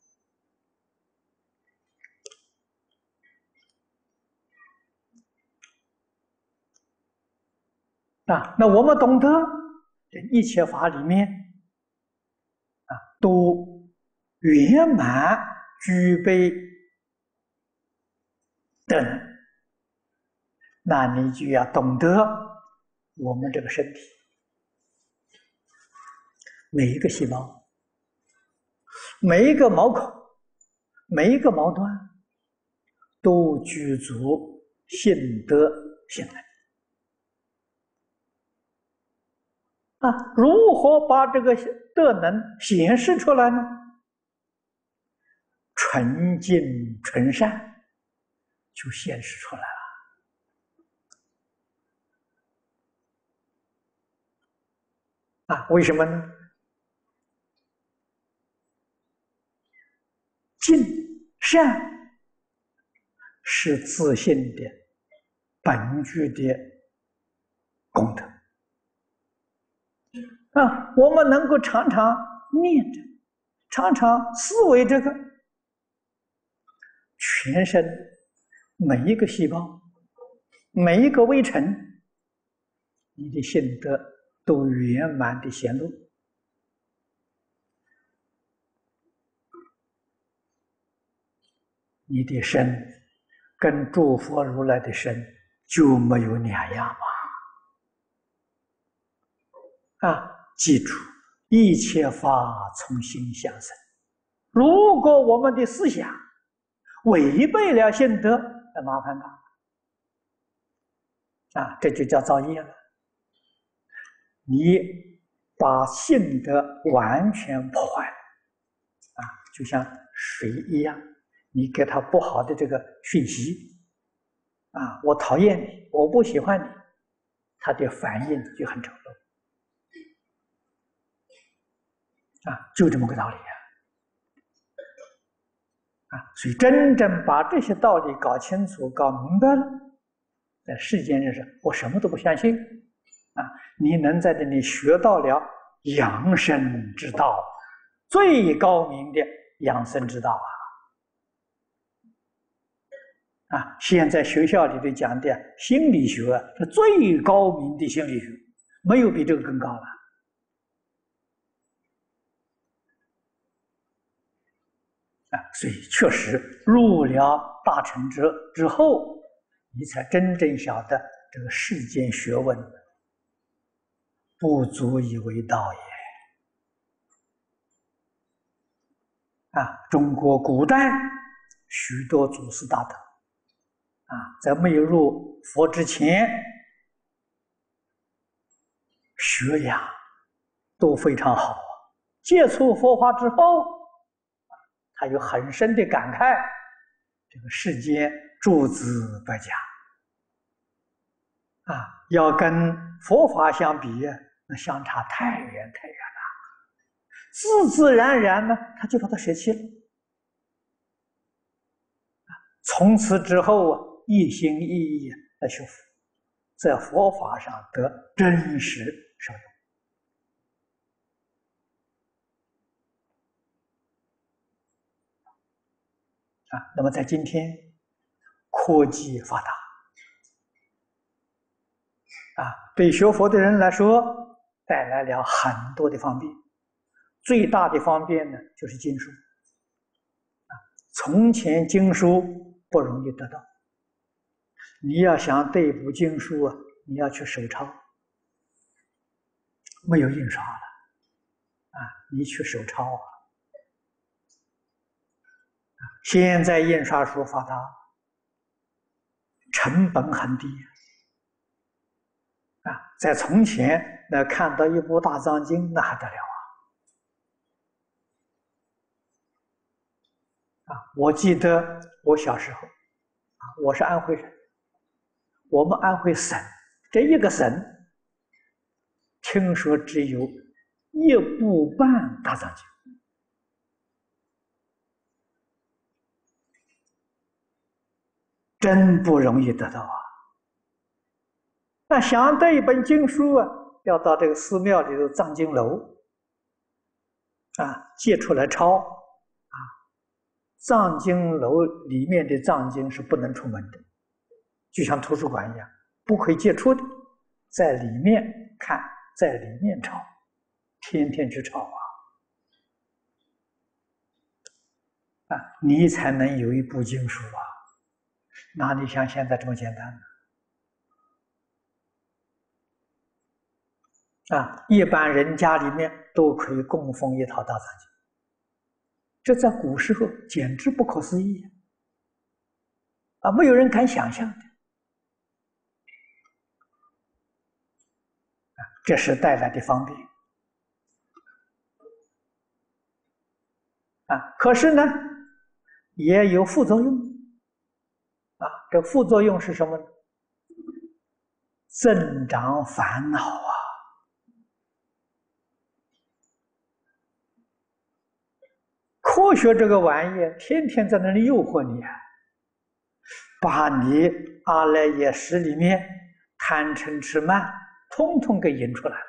啊，那我们懂得这一切法里面啊，都圆满具备德能，那你就要懂得我们这个身体每一个细胞、每一个毛孔、每一个毛端都具足信德行能。啊，如何把这个德能显示出来呢？纯净纯善就显示出来了。啊，为什么呢？净善是自信的本具的功德啊，我们能够常常念着，常常思维这个，全身每一个细胞，每一个微尘，你的性德都圆满的显露。你的身跟诸佛如来的身就没有两样嘛！啊，记住，一切法从心想生。如果我们的思想违背了性德，那麻烦大了啊！这就叫造业了。你把性德完全破坏了啊，就像水一样。你给他不好的这个讯息啊，我讨厌你，我不喜欢你，他的反应就很丑陋啊，就这么个道理啊！啊，所以真正把这些道理搞清楚、搞明白了，在世间人是我什么都不相信啊！你能在这里学到了养生之道，最高明的养生之道啊！啊，现在学校里头讲的心理学是最高明的心理学，没有比这个更高了。啊，所以确实入了大乘之之后，你才真正晓得这个世间学问不足以为道也。啊，中国古代许多祖师大德。啊，在没有入佛之前，学养都非常好。接触佛法之后，他有很深的感慨：这个世间诸子百家，啊，要跟佛法相比，那相差太远太远了。自自然然呢，他就把它舍弃了。从此之后啊。一心一意来学佛，在佛法上得真实受用啊。那么在今天科技发达啊，对学佛的人来说带来了很多的方便。最大的方便呢，就是经书啊。从前经书不容易得到。你要想对部经书啊，你要去手抄，没有印刷了啊，你去手抄啊。现在印刷术发达，成本很低啊。在从前，那看到一部大藏经，那还得了啊！啊，我记得我小时候啊，我是安徽人。我们安徽省这一个省，听说只有一部半大藏经，真不容易得到啊！那想得一本经书啊，要到这个寺庙里头藏经楼啊借出来抄啊，藏经楼里面的藏经是不能出门的。就像图书馆一样，不可以借出的，在里面看，在里面抄，天天去抄啊！啊，你才能有一部经书啊！哪里像现在这么简单呢？啊，一般人家里面都可以供奉一套大藏经，这在古时候简直不可思议。 啊，没有人敢想象的。这是带来的方便啊。可是呢，也有副作用啊。这副作用是什么呢？增长烦恼啊。科学这个玩意天天在那里诱惑你啊，把你阿赖耶识里面贪嗔痴慢通通给引出来了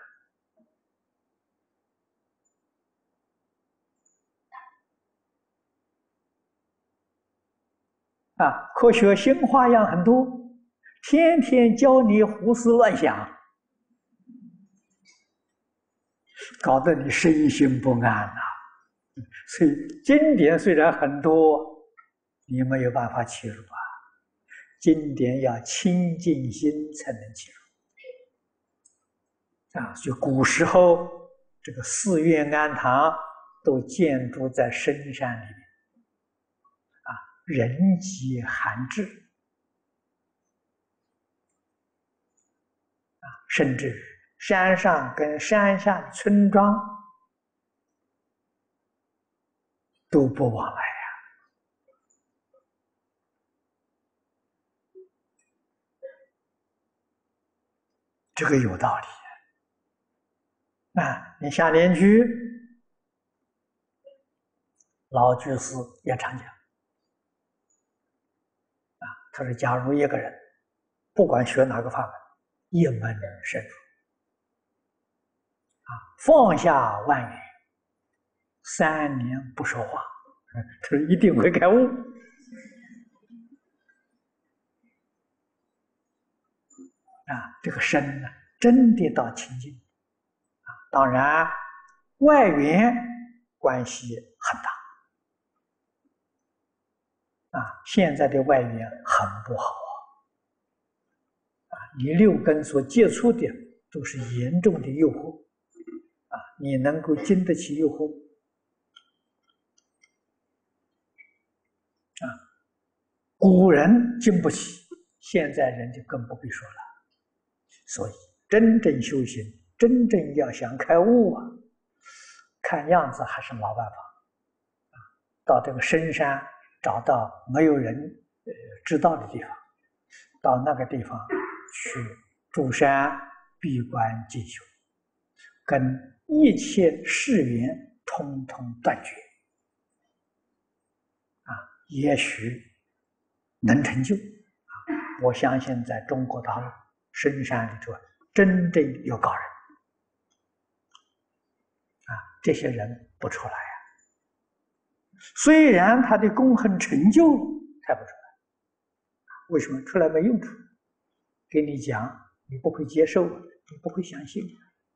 啊！科学新花样很多，天天教你胡思乱想，搞得你身心不安呐、啊。所以经典虽然很多，你没有办法切入啊。经典要清净心才能切入啊。就古时候这个寺院庵堂都建筑在深山里面啊，人迹罕至啊，甚至山上跟山下的村庄都不往来呀、这个有道理啊。你下联居老居士也常讲啊，他说假如一个人不管学哪个法门，一门深入啊，放下万缘，三年不说话，他说一定会开悟啊。这个身呢，真的到清净啊。当然，外缘关系很大啊。现在的外缘很不好啊，啊，你六根所接触的都是严重的诱惑啊，你能够经得起诱惑啊？古人经不起，现在人就更不必说了。所以，真正修行，真正要想开悟啊，看样子还是老办法啊。到这个深山，找到没有人呃知道的地方，到那个地方去住山闭关进修，跟一切世缘通通断绝啊，也许能成就啊。我相信在中国大陆深山里头，真正有高人啊，这些人不出来啊。虽然他的功很成就，看不出来，为什么？出来没用处，给你讲，你不会接受，你不会相信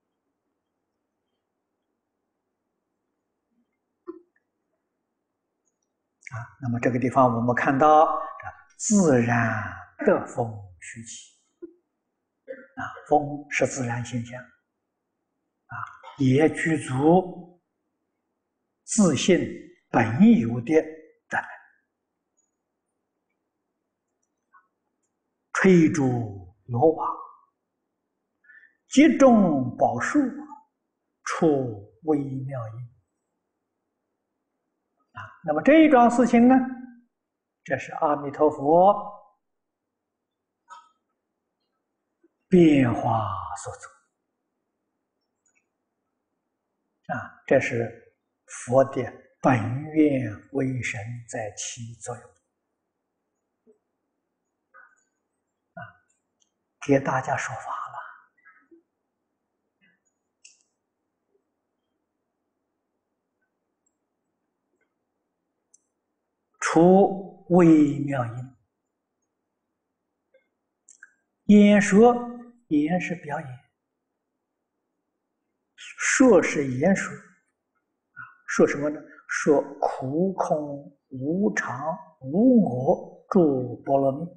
啊。那么这个地方我们看到，自然得风虚起啊，风是自然现象啊，也具足自信本有的德能，吹竹罗网，集中宝树，出微妙音啊。那么这一桩事情呢，这是阿弥陀佛变化所作啊，这是佛的本愿威神在起作用啊，给大家说法了。出微妙音，演说，演是表演，说是演说啊，说什么呢？说苦空无常无我诸波罗蜜，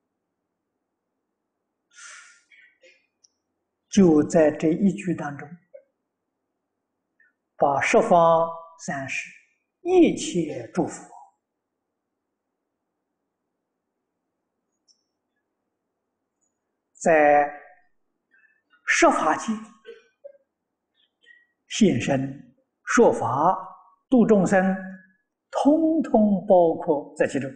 就在这一句当中，把十方三世一切诸佛在设法界现身说法度众生，通通包括在其中。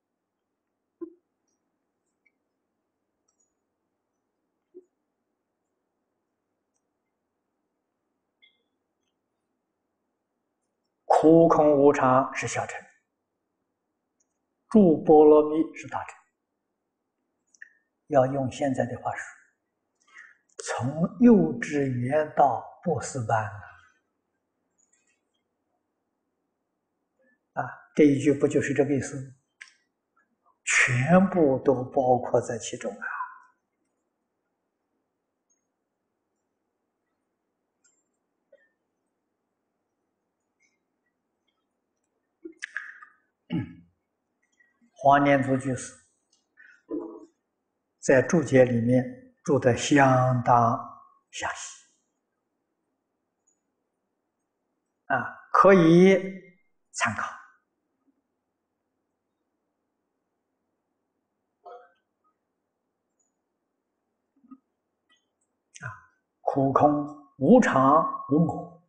苦空无常是小乘，诸波罗蜜是大乘。要用现在的话说，从幼稚园到博士班啊，这一句不就是这个意思吗？全部都包括在其中啊。华严祖居士在注解里面注得相当详细啊，可以参考。啊，苦空无常无我，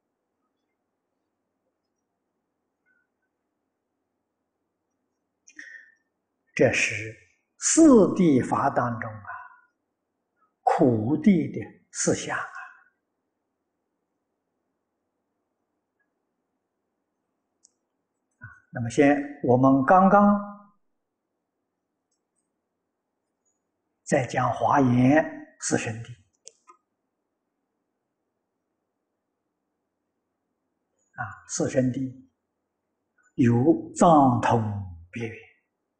这是四谛法当中啊，苦谛的思想啊。那么先，我们刚刚在讲华严四圣谛啊，四圣谛有藏通别圆。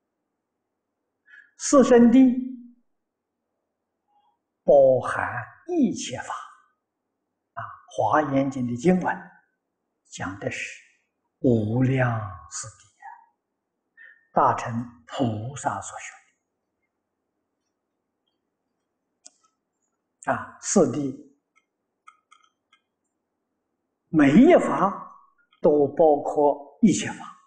四圣谛包含一切法啊，华严经的经文讲的是无量四谛啊，大乘菩萨所学的啊，四谛每一法都包括一切法。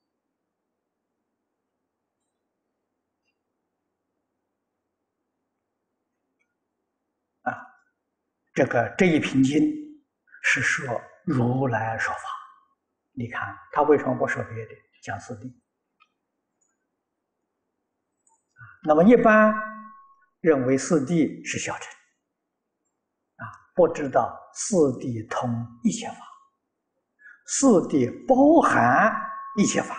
啊，这个这一品经是说如来说法，你看他为什么不说别的，讲四谛？那么一般认为四谛是小乘啊，不知道四谛通一切法，四谛包含一切法。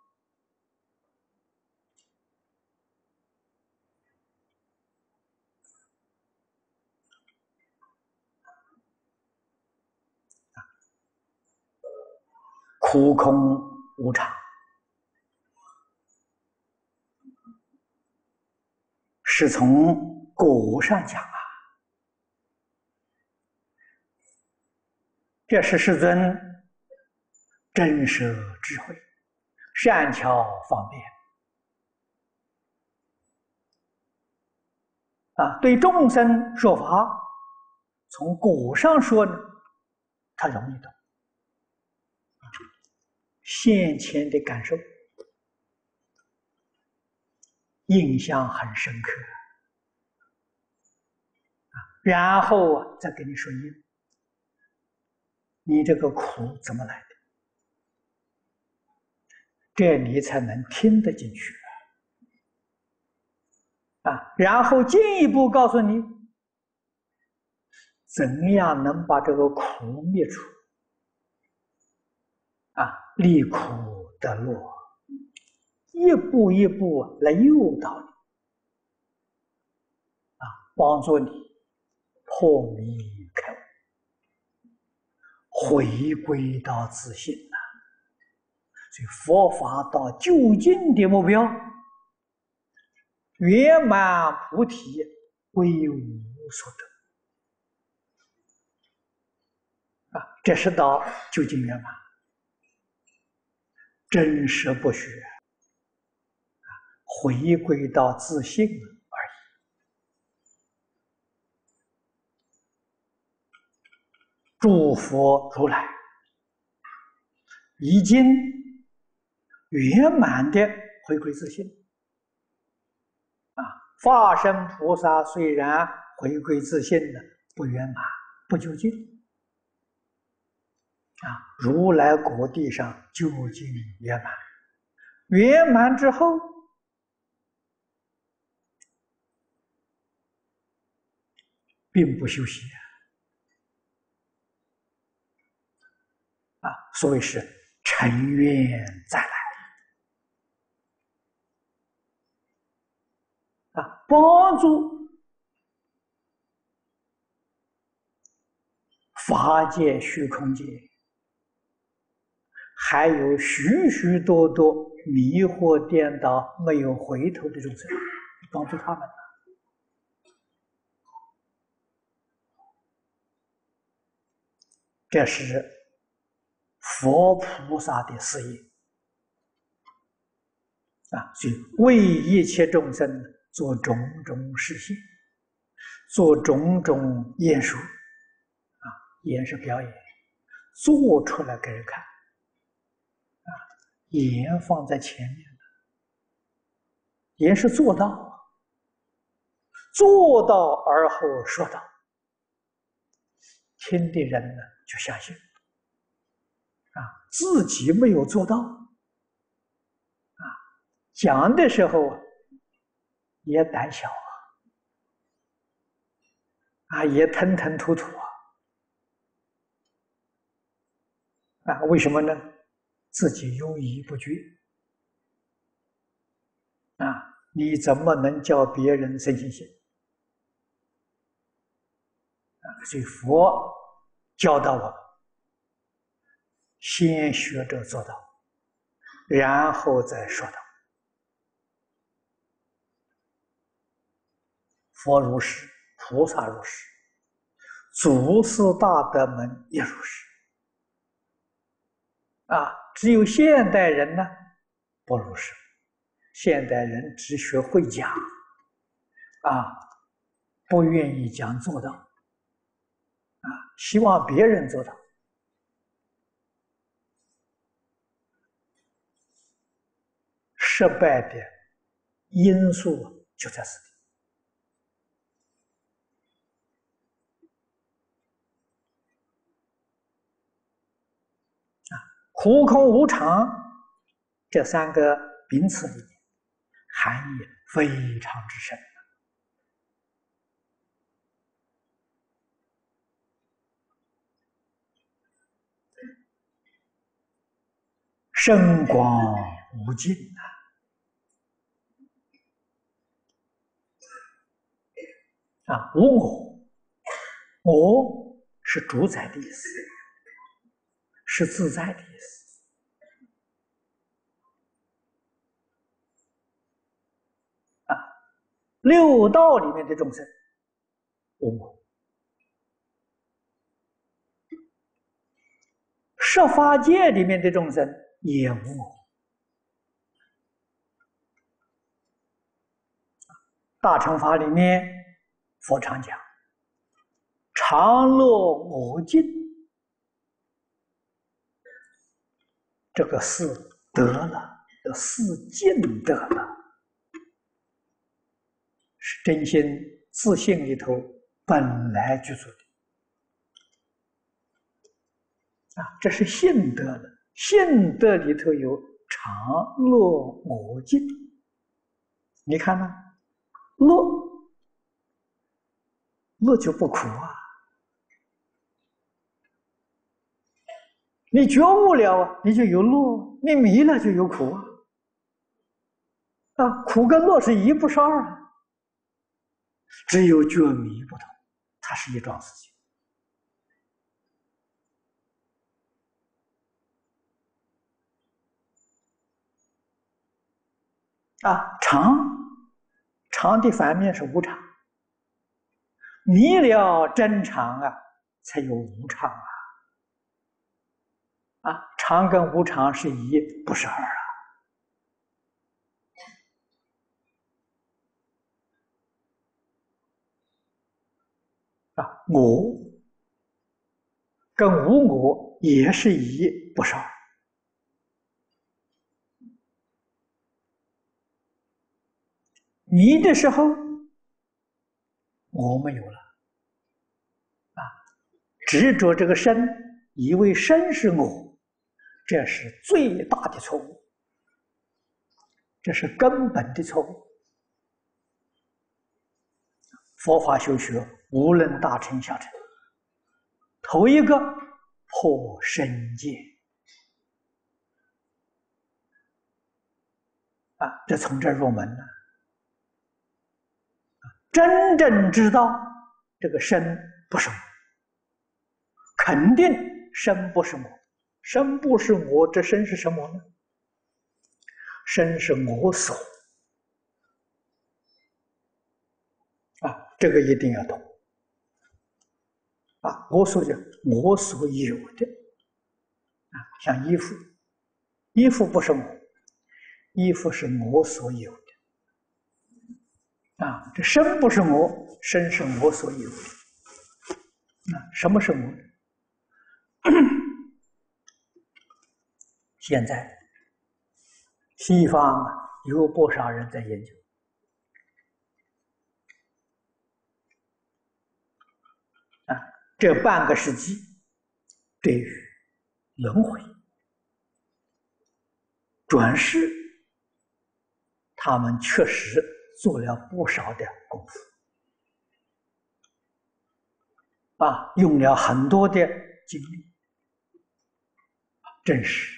苦空无常是从果上讲啊，这是世尊真实智慧，善巧方便啊，对众生说法，从果上说呢，他容易懂，现前的感受印象很深刻啊，然后啊再给你说因，你这个苦怎么来的，这你才能听得进去啊，然后进一步告诉你怎样能把这个苦灭除啊，离苦得乐，一步一步来诱导你啊，帮助你破迷开悟，回归到自信了。所以佛法到究竟的目标，圆满菩提，归无所得啊，这是到究竟圆满，真实不虚，回归到自信而已。诸佛如来已经圆满的回归自信啊， 化身菩萨虽然回归自性的不圆满，不究竟啊，如来果地上究竟圆满，圆满之后，并不休息啊，所以是成愿再来啊，帮助法界虚空界还有许许多多迷惑颠倒没有回头的众生，帮助他们。这是佛菩萨的事业啊，所以为一切众生做种种示现，做种种演说啊，演是表演，做出来给人看啊，演放在前面的，演是做到，做到而后说到，听的人呢就相信啊，自己没有做到啊，讲的时候也胆小啊，啊也吞吞吐吐啊，啊为什么呢？自己犹疑不决啊，你怎么能叫别人生信心啊？所以佛教导我们，先学着做到，然后再说到。佛如是，菩萨如是，祖师大德们也如是。啊，只有现代人呢，不如是。现代人只学会讲，啊，不愿意讲做到，啊，希望别人做到。失败的因素就在此地。啊，苦空无常这三个名词里面，含义非常之深。深广无尽啊！啊，无我，我是主宰的意思，是自在的意思。啊，六道里面的众生无我，十法界里面的众生也无我。大乘法里面，佛常讲常乐我净，这个是得了，这是尽得了，是真心自信里头本来具足的啊，这是信德的，信德里头有常乐我净，你看呢？乐乐就不苦啊，你觉悟了，你就有乐；你迷了就有苦啊。啊，苦跟乐是一不是二啊，只有觉迷不同，它是一桩事情。啊，常常的反面是无常，迷了真常啊，才有无常啊。啊，常跟无常是一，不是二啊。啊，我跟无我也是一，不是二。迷的时候我没有了啊！执着这个身，以为身是我，这是最大的错误，这是根本的错误。佛法修学，无论大乘小乘，头一个破身见啊，这从这入门了。真正知道这个身不是我，肯定身不是我，身不是我，这身是什么呢？身是我所啊，这个一定要懂啊！我所讲，我所有的啊，像衣服，衣服不是我，衣服是我所有的。啊，这身不是我，身是我所有的。啊，什么是我？现在西方有不少人在研究啊，这半个世纪对于轮回、转世，他们确实做了不少的功夫啊，用了很多的精力，证实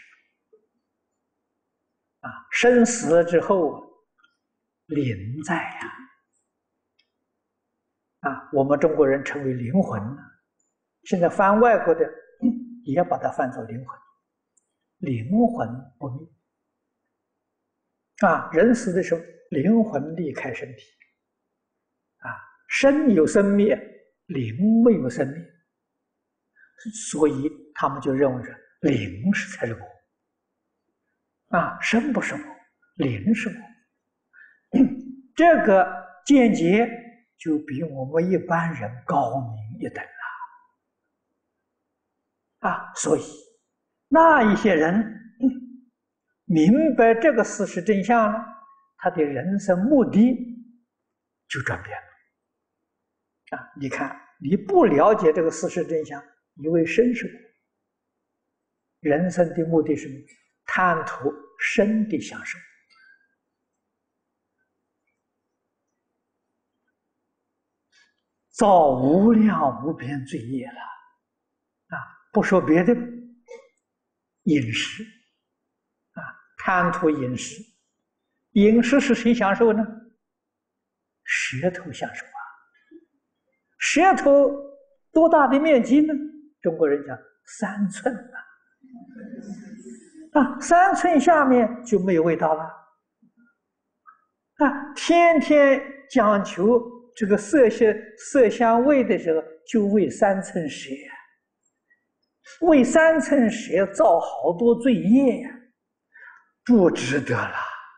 啊，生死了之后灵在呀啊，我们中国人称为灵魂呢，现在翻外国的也把它翻作灵魂，灵魂不灭啊，人死的时候灵魂离开身体啊，身有生灭，灵没有生灭，所以他们就认为着灵是才是我啊，身不是我，灵是我。这个见解就比我们一般人高明一等了啊！所以那一些人明白这个事实真相了，他的人生目的就转变了啊！你看，你不了解这个事实真相，以为身是我，人生的目的是贪图身的享受。造无量无边罪业了啊！不说别的，饮食啊，贪图饮食，饮食是谁享受呢？舌头享受啊！舌头多大的面积呢？中国人讲三寸啊，啊，三寸下面就没有味道了啊！天天讲求这个色香色香味的时候，就为三寸舌，为三寸舌造好多罪业呀，不值得了。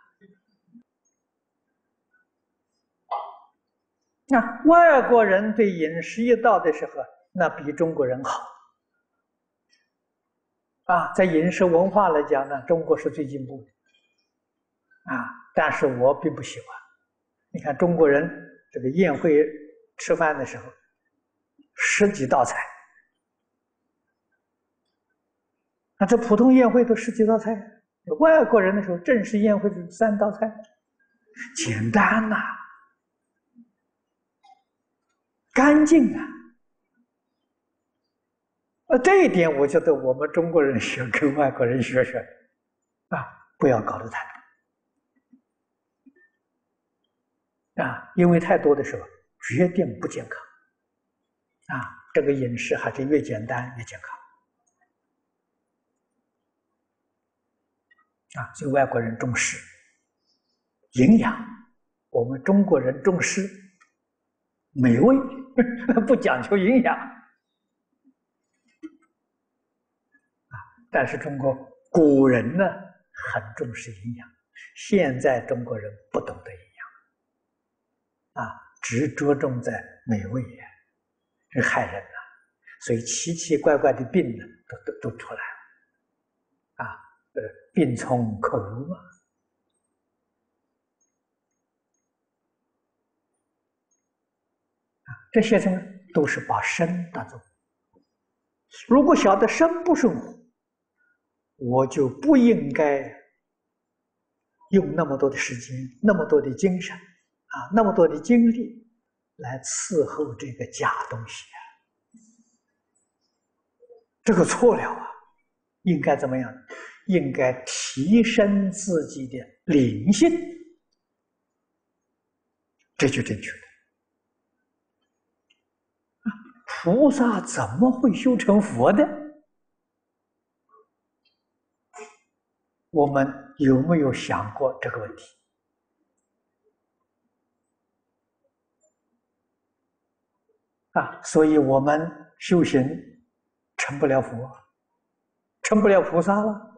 那外国人对饮食一道的时候，那比中国人好啊，在饮食文化来讲呢，中国是最进步的啊，但是我并不喜欢。你看中国人这个宴会吃饭的时候，十几道菜，那这普通宴会都十几道菜，外国人的时候正式宴会是三道菜，简单呐、啊，干净啊。呃，这一点我觉得我们中国人学跟外国人学学啊，不要搞得太多啊，因为太多的时候决定不健康啊。这个饮食还是越简单越健康啊。所以外国人重视营养，我们中国人重视美味，不讲究营养。但是中国古人呢很重视营养，现在中国人不懂得营养，啊，只着重在美味呀，这害人呐、啊。所以奇奇怪怪的病呢，都都都出来了，啊，呃，病从口入嘛。啊， 这些什么都是把身当作。如果晓得身不是我，我就不应该用那么多的时间、那么多的精神啊、那么多的精力来伺候这个假东西啊。这个错了啊！应该怎么样？应该提升自己的灵性，这就正确的。菩萨怎么会修成佛的？我们有没有想过这个问题？啊，所以我们修行成不了佛，成不了菩萨了。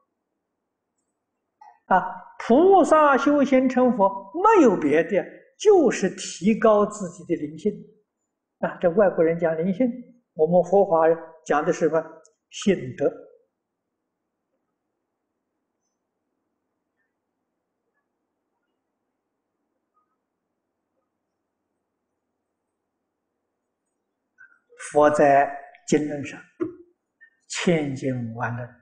啊，菩萨修行成佛没有别的，就是提高自己的灵性。啊，这外国人讲灵性，我们佛法讲的是什么？性德。佛在经论上千经万论，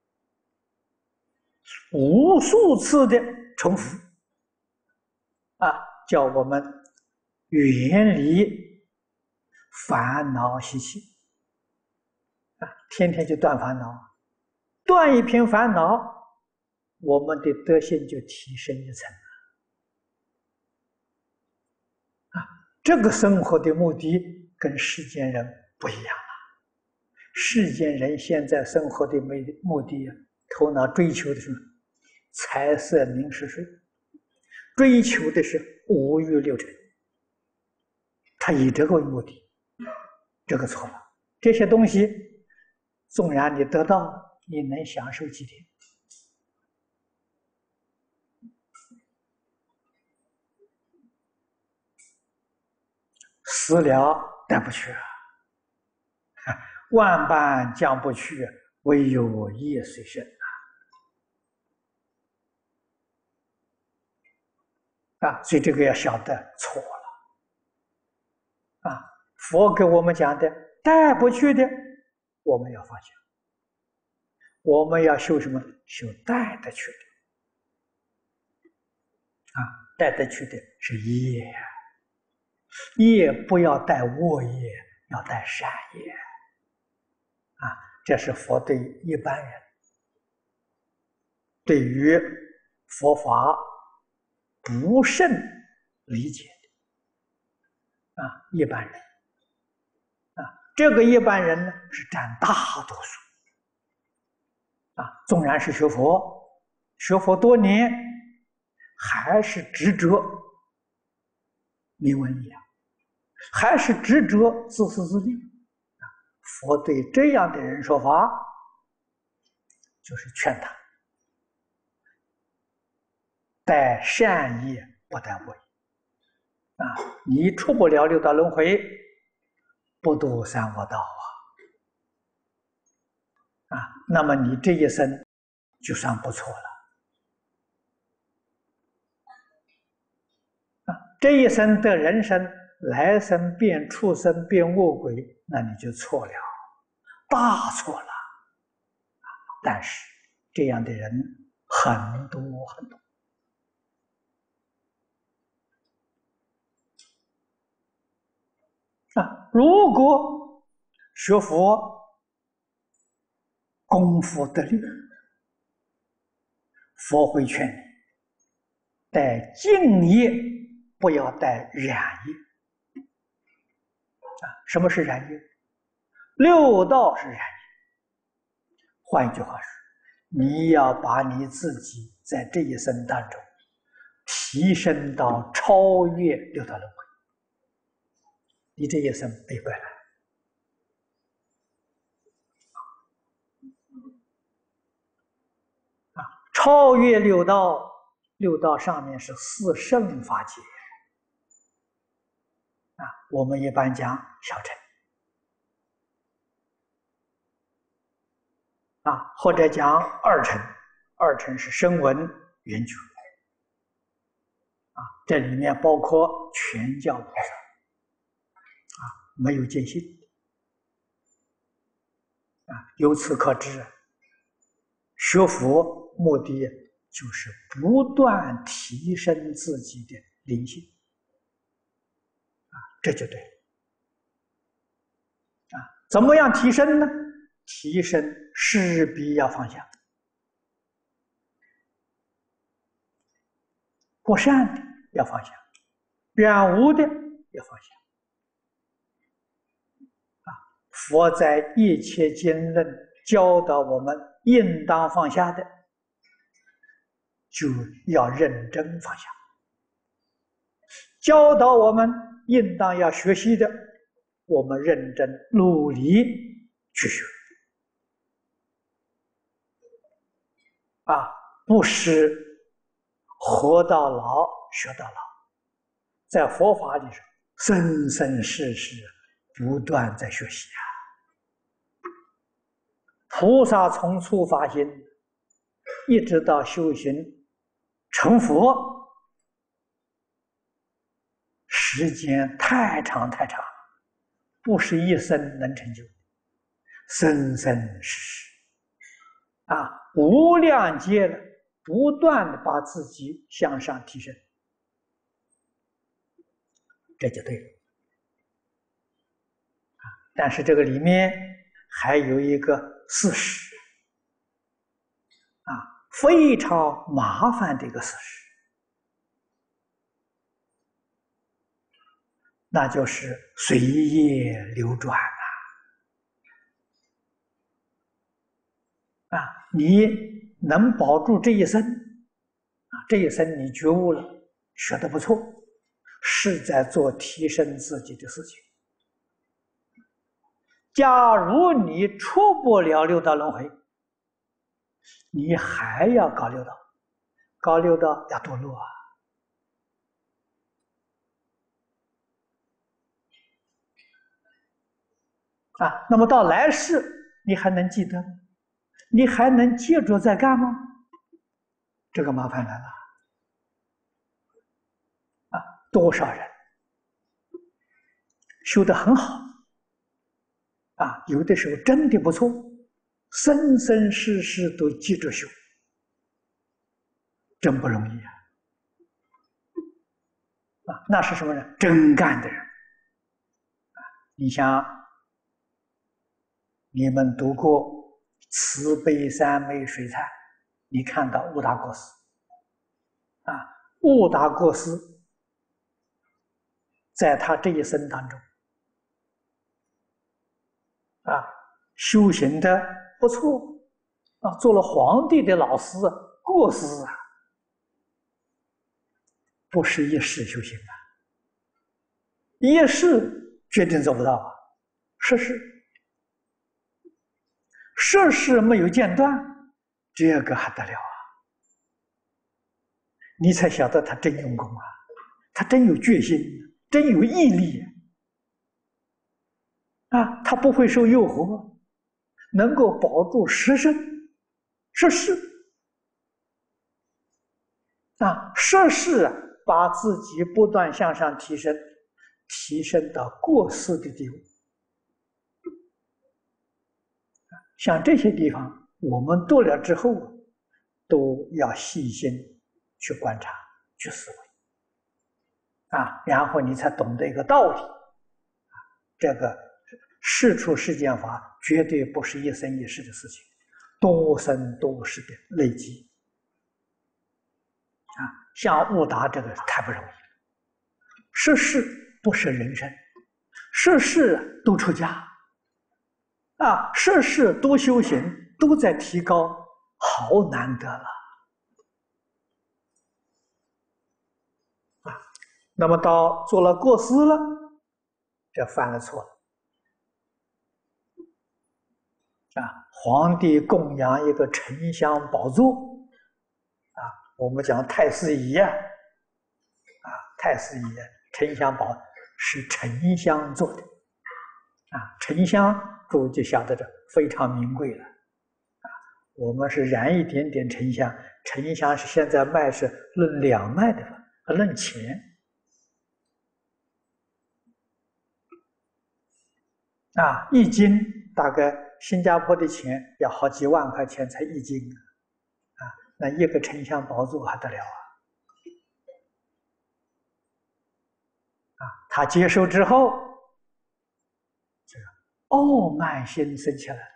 无数次的重复啊，叫我们远离烦恼习气啊，天天就断烦恼，断一片烦恼，我们的德性就提升一层啊。这个生活的目的跟世间人不一样了。世间人现在生活的目的啊，头脑追求的是财色名食睡，追求的是五欲六尘，他以这个为目的，这个错了。这些东西纵然你得到，你能享受几天？死了带不去啊！万般将不去，唯有业随身啊！啊，所以这个要晓得错了啊！佛给我们讲的带不去的，我们要放下。我们要修什么？修带得去的啊！带得去的是业，业不要带恶业，要带善业啊！这是佛对一般人，对于佛法不甚理解的啊，一般人啊，这个一般人呢是占大多数啊。纵然是学佛，学佛多年，还是执着名闻利养，还是执着自私自利啊。佛对这样的人说法，就是劝他带善业，不带恶业啊！你出不了六道轮回，不度三恶道啊！啊，那么你这一生就算不错了啊！这一生的人生，来生变畜生，变恶鬼，那你就错了，大错了。但是这样的人很多很多。啊，如果学佛功夫得力，佛会劝你带净业，不要带染业。啊，什么是染业？六道是染业。换一句话说，你要把你自己在这一生当中提升到超越六道轮回，你这一生没白来。啊，超越六道，六道上面是四圣法界啊，我们一般讲小乘啊，或者讲二乘，二乘是声闻缘觉啊，这里面包括全教菩萨啊， 没有见性啊。由此可知，学佛目的就是不断提升自己的灵性啊，这就对了啊。怎么样提升呢？提升势必要放下，不善的要放下，染污的要放下。佛在一切经论教导我们应当放下的，就要认真放下；教导我们应当要学习的，我们认真努力去学。啊，不是活到老学到老，在佛法里上，生生世世不断在学习啊。菩萨从初发心，一直到修行成佛，时间太长太长，不是一生能成就，生生世世啊，无量劫了，不断的把自己向上提升，这就对了啊。但是这个里面还有一个事实啊，非常麻烦的一个事实，那就是随业流转啊！啊，你能保住这一生啊，这一生你觉悟了，学得不错，是在做提升自己的事情。假如你出不了六道轮回，你还要搞六道，搞六道要堕落啊！啊，那么到来世你还能记得吗？你还能接着再干吗？这个麻烦来了啊！多少人修得很好啊，有的时候真的不错，生生世世都记着修，真不容易啊！啊，那是什么人？真干的人啊！你想，你们读过慈悲三昧水忏，你看到悟达国师啊，悟达国师在他这一生当中啊，修行的不错啊，做了皇帝的老师过师啊，不是一世修行啊，一世决定做不到啊，世世世世没有间断，这个还得了啊！你才晓得他真用功啊，他真有决心，真有毅力啊！他不会受诱惑，能够保住十生十世啊，十世啊，把自己不断向上提升，提升到过世的地步。像这些地方，我们读了之后，都要细心去观察、去思维啊，然后你才懂得一个道理啊。这个世出世间法绝对不是一生一世的事情，多生多世的累积啊。像悟达这个太不容易了，世世不是人生，世世都出家。啊，世世都修行，都在提高，好难得了啊！那么到做了过失了，这犯了错了啊！皇帝供养一个沉香宝座啊，我们讲太师椅啊，啊，太师椅沉香宝是沉香做的啊，沉香。诸位就晓得这非常名贵了啊！我们是燃一点点沉香，沉香是现在卖是论两卖的，论钱啊，一斤大概新加坡的钱要好几万块钱才一斤啊，那一个沉香宝座还得了啊！啊，他接受之后，这个傲慢心生起来了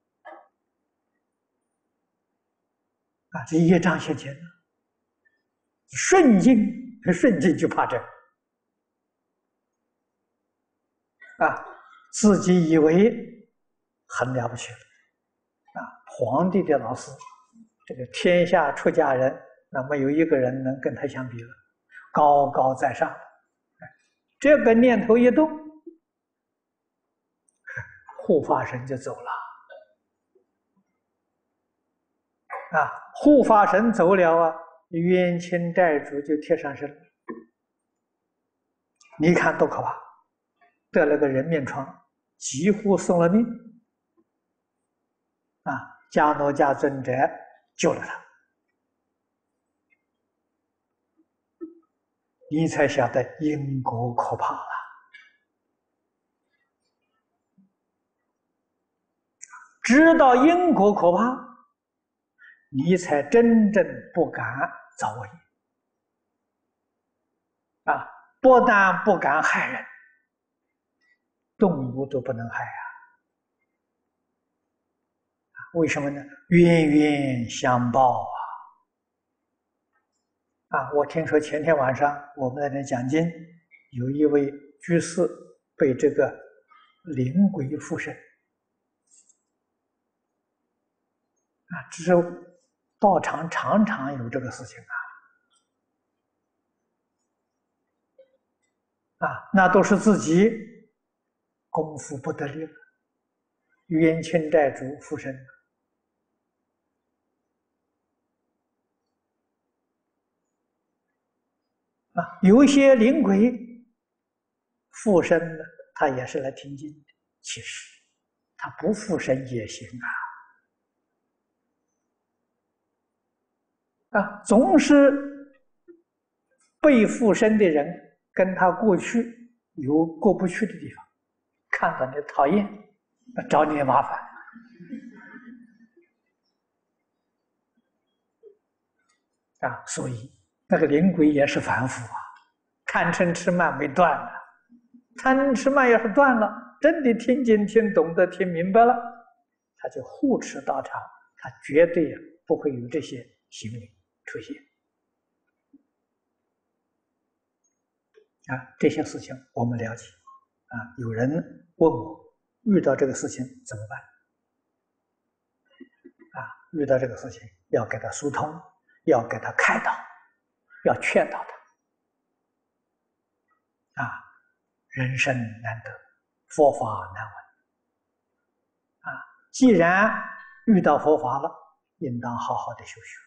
啊，这业障现前了，顺境顺境就怕这啊，自己以为很了不起了啊，皇帝的老师，这个天下出家人，那没有一个人能跟他相比了，高高在上。这个念头一动，护法神就走了啊！护法神走了啊，冤亲债主就贴上身了。你看多可怕！得了个人面疮，几乎送了命啊！迦诺迦尊者救了他，你才晓得因果可怕了。知道因果可怕，你才真正不敢造恶业啊！不但不敢害人，动物都不能害啊！为什么呢？冤冤相报啊！啊，我听说前天晚上我们在那讲经，有一位居士被这个灵鬼附身啊，只是道场常常有这个事情啊，啊，那都是自己功夫不得力了，冤亲债主附身啊，有一些灵鬼附身了，他也是来听经的，其实他不附身也行啊，啊，总是被附身的人跟他过去有过不去的地方，看到你讨厌，找你的麻烦啊，所以那个灵鬼也是凡夫啊，贪嗔痴慢没断的，贪嗔痴慢要是断了，真的听经听懂得听明白了，他就护持道场，他绝对不会有这些行为出现啊。这些事情我们了解啊。有人问我，遇到这个事情怎么办啊？遇到这个事情要给他疏通，要给他开导，要劝导他啊。人生难得，佛法难闻啊！既然遇到佛法了，应当好好的修学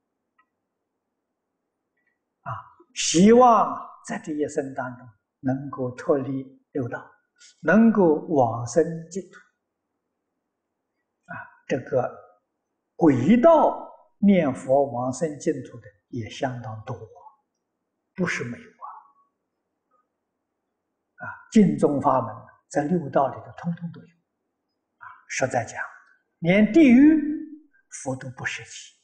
啊！希望在这一生当中能够脱离六道，能够往生净土啊！这个轨道念佛往生净土的也相当多，不是没有啊！啊，净宗法门在六道里头通通都有啊！实在讲，连地狱佛都不舍弃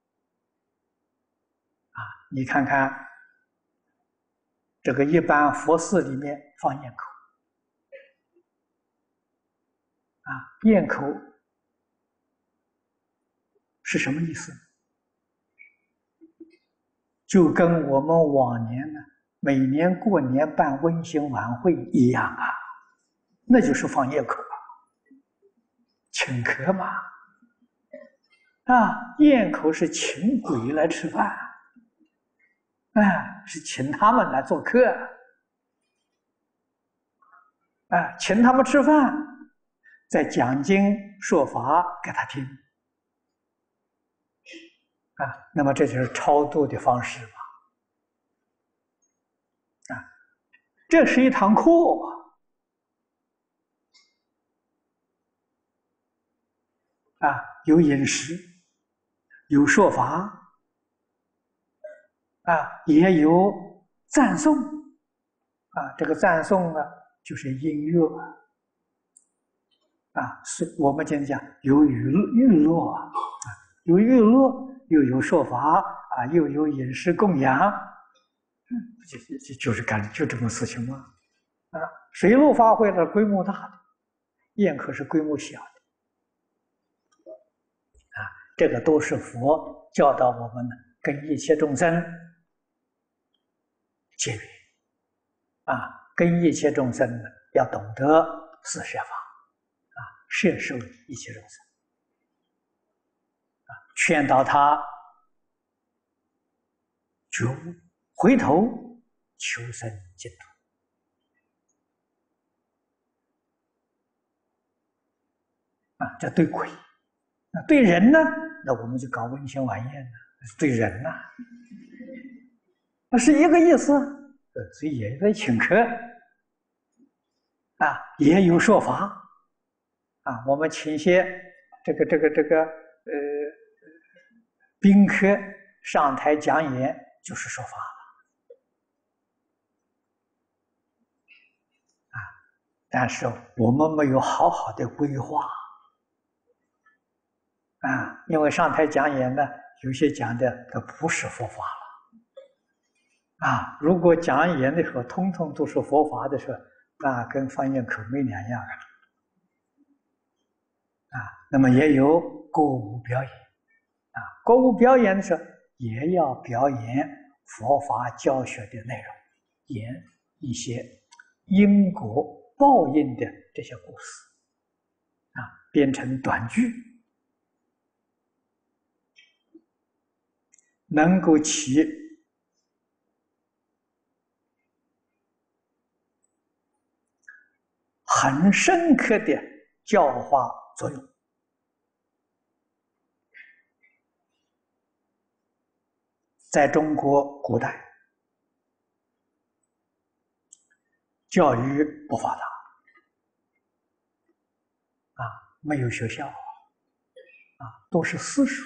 啊！你看看这个一般佛寺里面放焰口啊，焰口是什么意思？就跟我们往年呢每年过年办温馨晚会一样啊，那就是放焰口啊，请客嘛啊，焰口是请鬼来吃饭，啊，是请他们来做客，啊，请他们吃饭，再讲经说法给他听。啊，那么这就是超度的方式嘛，啊，这是一堂课啊，有饮食，有说法，啊，也有赞颂，啊，这个赞颂呢，就是音乐啊，是我们今天讲有娱娱乐啊，有娱乐又有说法啊，又有饮食供养，就就就是干就这么事情嘛。啊，水陆法会的规模大的，宴客是规模小的，啊，这个都是佛教导我们呢，跟一切众生结缘，啊，跟一切众生呢要懂得四摄法，啊，摄受一切众生，啊，劝导他觉悟，回头求生净土。啊，这对鬼，那对人呢？那我们就搞温馨晚宴了。对人呐、啊，那是一个意思。呃，所以也在请客，啊，也有说法，啊，我们请些这个这个这个呃宾客上台讲演，就是说法了，啊，但是我们没有好好的规划。啊，因为上台讲演呢，有些讲的都不是佛法了。啊，如果讲演的时候通通都是佛法的时候，那跟放焰口没两样啊。啊，那么也有歌舞表演，啊，歌舞表演的时候也要表演佛法教学的内容，演一些因果报应的这些故事，啊，编成短剧。能够起很深刻的教化作用。在中国古代，教育不发达，啊，没有学校，啊，都是私塾。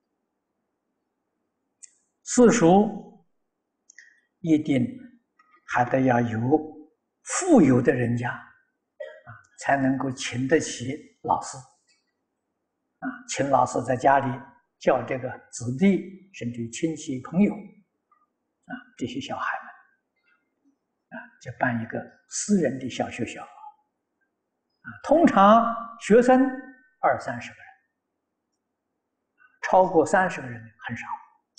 私塾一定还得要有富有的人家，啊，才能够请得起老师，啊，请老师在家里教这个子弟，甚至亲戚朋友，啊，这些小孩们，啊，就办一个私人的小学校，啊，通常学生二三十个人，超过三十个人很少。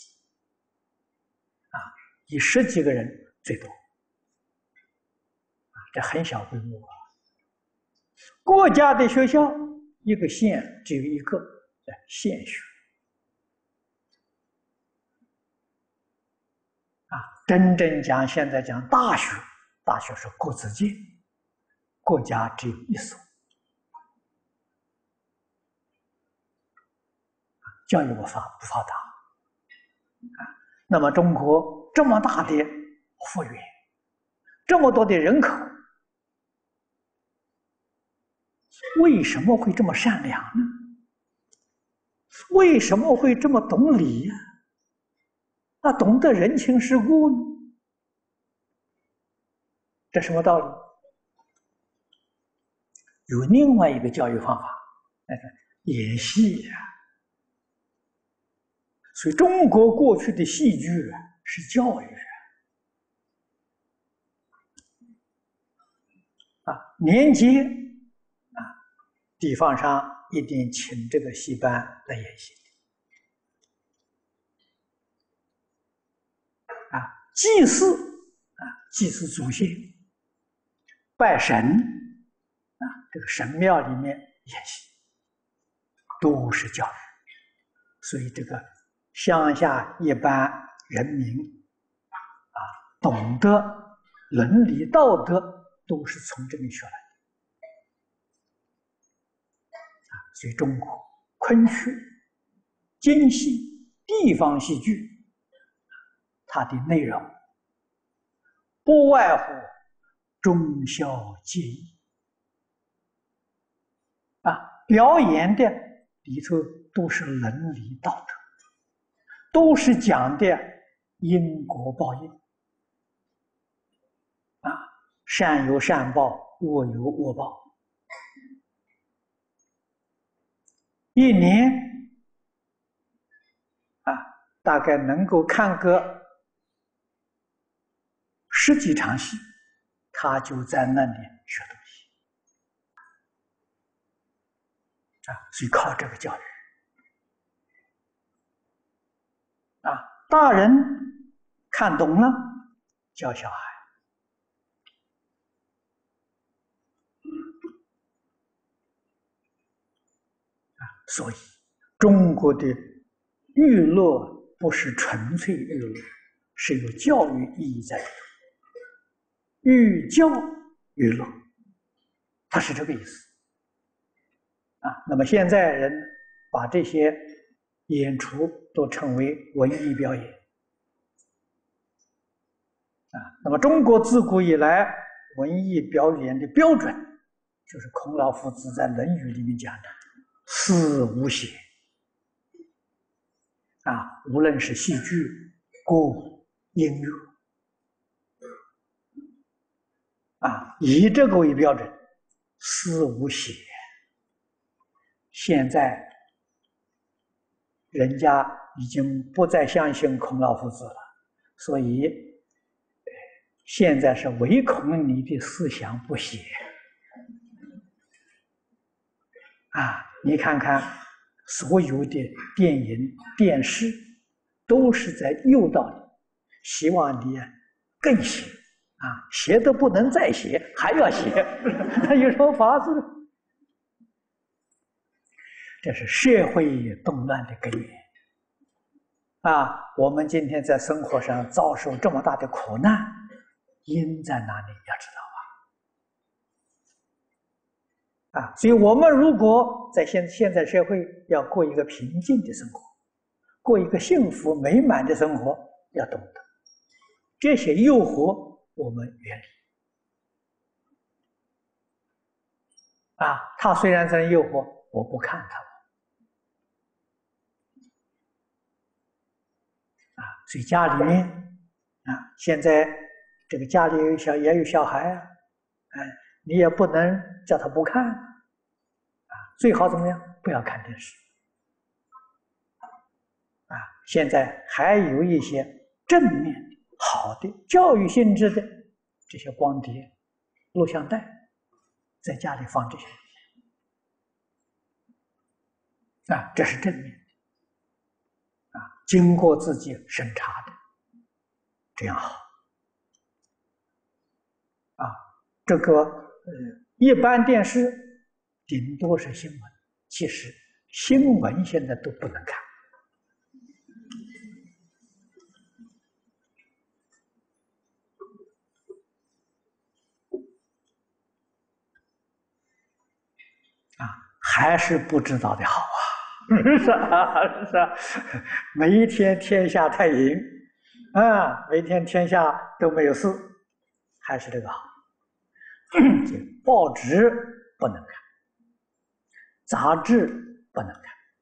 以十几个人最多，这很小规模啊。国家的学校，一个县只有一个，县学啊。真正讲现在讲大学，大学是国子监，国家只有一所，教育不发不发达啊。那么中国这么大的幅员，这么多的人口，为什么会这么善良呢？为什么会这么懂礼呀、啊？那懂得人情世故呢？这什么道理？有另外一个教育方法，那个演戏呀、啊。所以中国过去的戏剧啊，是教育啊，年节啊，地方上一定请这个戏班来演戏啊，祭祀啊，祭祀祖先，拜神啊，这个神庙里面演戏，都是教育。所以这个乡下一般人民啊，懂得伦理道德，都是从这里学来的啊。所以中国昆曲、京戏、地方戏剧，它的内容不外乎忠孝节义啊，表演的里头都是伦理道德，都是讲的因果报应啊，善有善报，恶有恶报一年啊，大概能够看个十几场戏，他就在那里学东西啊，所以靠这个教育啊，大人看懂了，教小孩。所以，中国的娱乐不是纯粹娱乐，是有教育意义在里头。寓教于乐，它是这个意思啊。那么现在人把这些演出都称为文艺表演啊。那么中国自古以来文艺表演的标准，就是孔老夫子在《论语》里面讲的“四无邪”啊，无论是戏剧、歌舞、音乐啊，以这个为标准，四无邪。现在人家已经不再相信孔老夫子了，所以现在是唯恐你的思想不邪啊！你看看所有的电影、电视，都是在诱导你，希望你更邪啊，邪的不能再邪，还要邪，那有什么法子呢？这是社会动乱的根源啊！我们今天在生活上遭受这么大的苦难，因在哪里？要知道啊！啊，所以我们如果在现现在社会要过一个平静的生活，过一个幸福美满的生活，要懂得这些诱惑，我们远离啊！他虽然在诱惑，我不看他啊！所以家里面啊，现在这个家里有小也有小孩啊，哎，你也不能叫他不看啊！最好怎么样？不要看电视啊！现在还有一些正面的、好的教育性质的这些光碟、录像带，在家里放这些啊，这是正面的啊，经过自己审查的，这样好啊。这个呃，一般电视顶多是新闻，其实新闻现在都不能看啊，还是不知道的好啊。是啊，是啊，每一天天下太平啊，每天天下都没有事，还是这个好。报纸不能看，杂志不能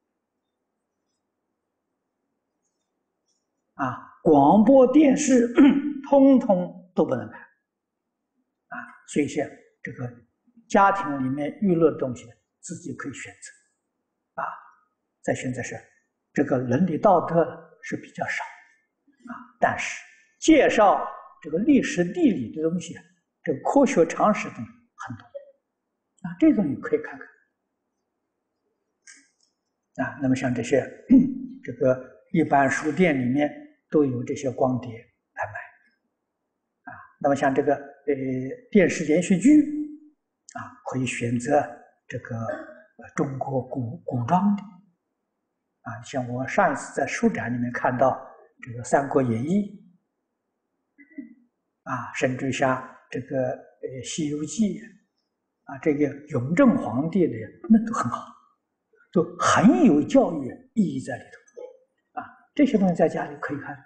看啊，广播电视通通都不能看啊。所以像这个家庭里面娱乐的东西，自己可以选择啊。在现在是这个伦理道德是比较少啊，但是介绍这个历史地理的东西，这个科学常识的很多啊，这种你可以看看啊。那么像这些这个一般书店里面都有这些光碟来买啊。那么像这个呃电视连续剧啊，可以选择这个中国古古装的啊，像我上一次在书展里面看到这个《三国演义》啊，甚至像这个呃《西游记》啊，这个雍正皇帝的那都很好，都很有教育意义在里头啊。这些东西在家里可以看啊，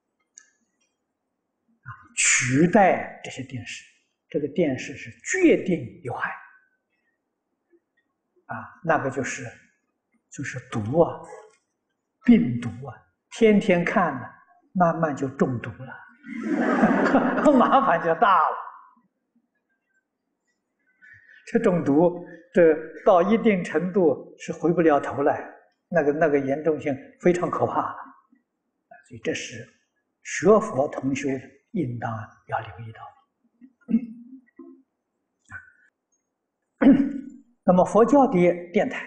取代这些电视，这个电视是决定有害啊，那个就是就是毒啊。病毒啊，天天看了，慢慢就中毒了，麻烦就大了。 这中毒，这到一定程度是回不了头来，那个那个严重性非常可怕。所以这是学佛同修的应当要留意到的。那么佛教的电台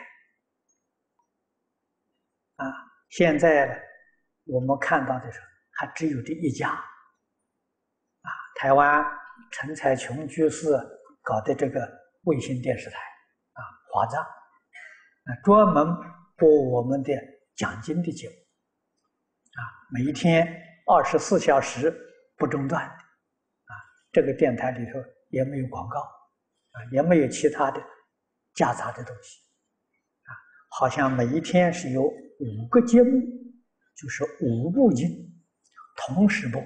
啊，现在呢，我们看到的是还只有这一家啊，台湾陈彩琼居士搞的这个卫星电视台啊，华藏啊，专门播我们的讲经的节目啊，每一天二十四小时不中断的啊，这个电台里头也没有广告啊，也没有其他的夹杂的东西啊，好像每一天是有五个节目，就是五部经同时播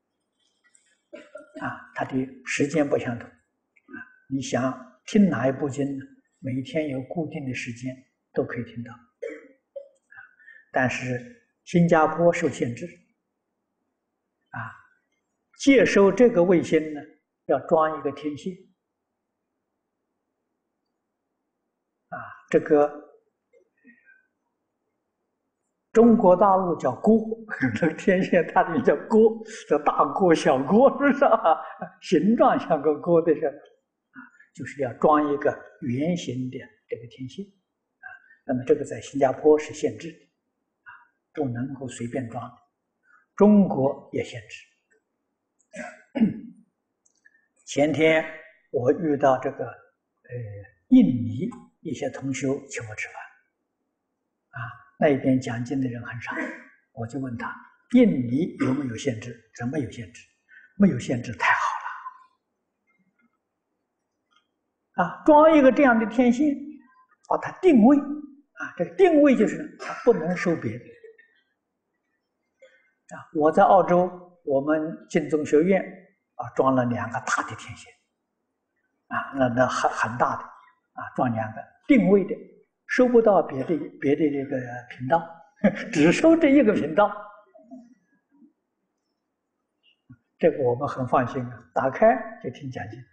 啊，它的时间不相同啊，你想听哪一部经呢？每一天有固定的时间都可以听到，但是新加坡受限制啊，接收这个卫星呢，要装一个天线啊，这个中国大陆叫锅，这个天线它里叫锅，叫大锅小锅，是不是啊？形状像个锅的是啊，就是要装一个圆形的这个天线啊。那么这个在新加坡是限制的啊，不能够随便装的。中国也限制。前天我遇到这个呃印尼一些同修请我吃饭啊，那边讲经的人很少，我就问他印尼有没有限制？怎么有限制？没有限制，太好了啊！装一个这样的天线，把它定位啊，这个定位就是它不能收别的啊。我在澳洲，我们净宗学院啊装了两个大的天线啊，那那很很大的啊，装两个定位的。收不到别的别的这个频道，只收这一个频道，这个我们很放心啊，打开就听讲经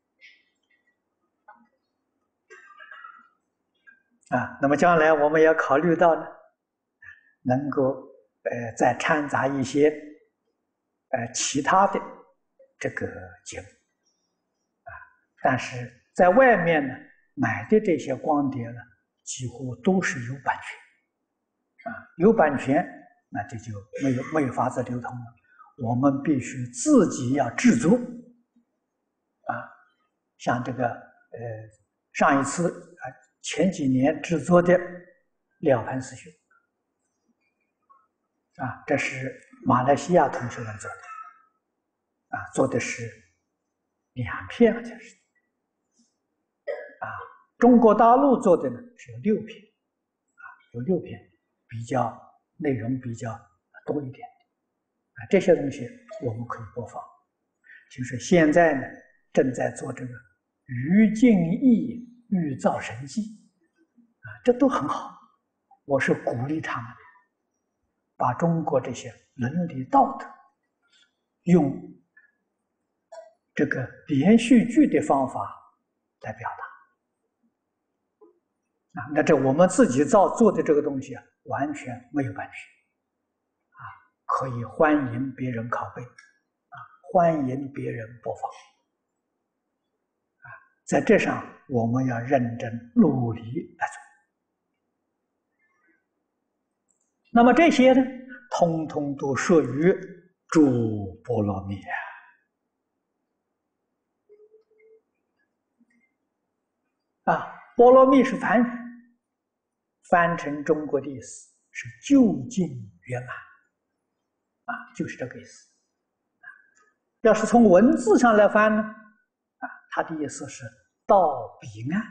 啊。那么将来我们也考虑到呢，能够呃再掺杂一些呃其他的这个节目啊，但是在外面呢买的这些光碟呢，几乎都是有版权，啊，有版权，那这就没有没有法子流通了。我们必须自己要制作，啊，像这个呃上一次啊前几年制作的《了凡四训》，啊，这是马来西亚同学们做的，啊，做的是两片好像是，啊。中国大陆做的呢是有六篇，啊，有六篇，比较内容比较多一点的，啊，这些东西我们可以播放。就是现在呢正在做这个于敬义欲造神迹，啊，这都很好，我是鼓励他们把中国这些伦理道德用这个连续剧的方法来表达。啊，那这我们自己造做的这个东西啊，完全没有版权，啊，可以欢迎别人拷贝，啊，欢迎别人播放，啊，在这上我们要认真努力来做。那么这些呢，通通都属于诸波罗蜜啊，啊，波罗蜜是梵语。翻成中国的意思是究竟圆满，啊，就是这个意思。要是从文字上来翻呢，啊，它的意思是到彼岸，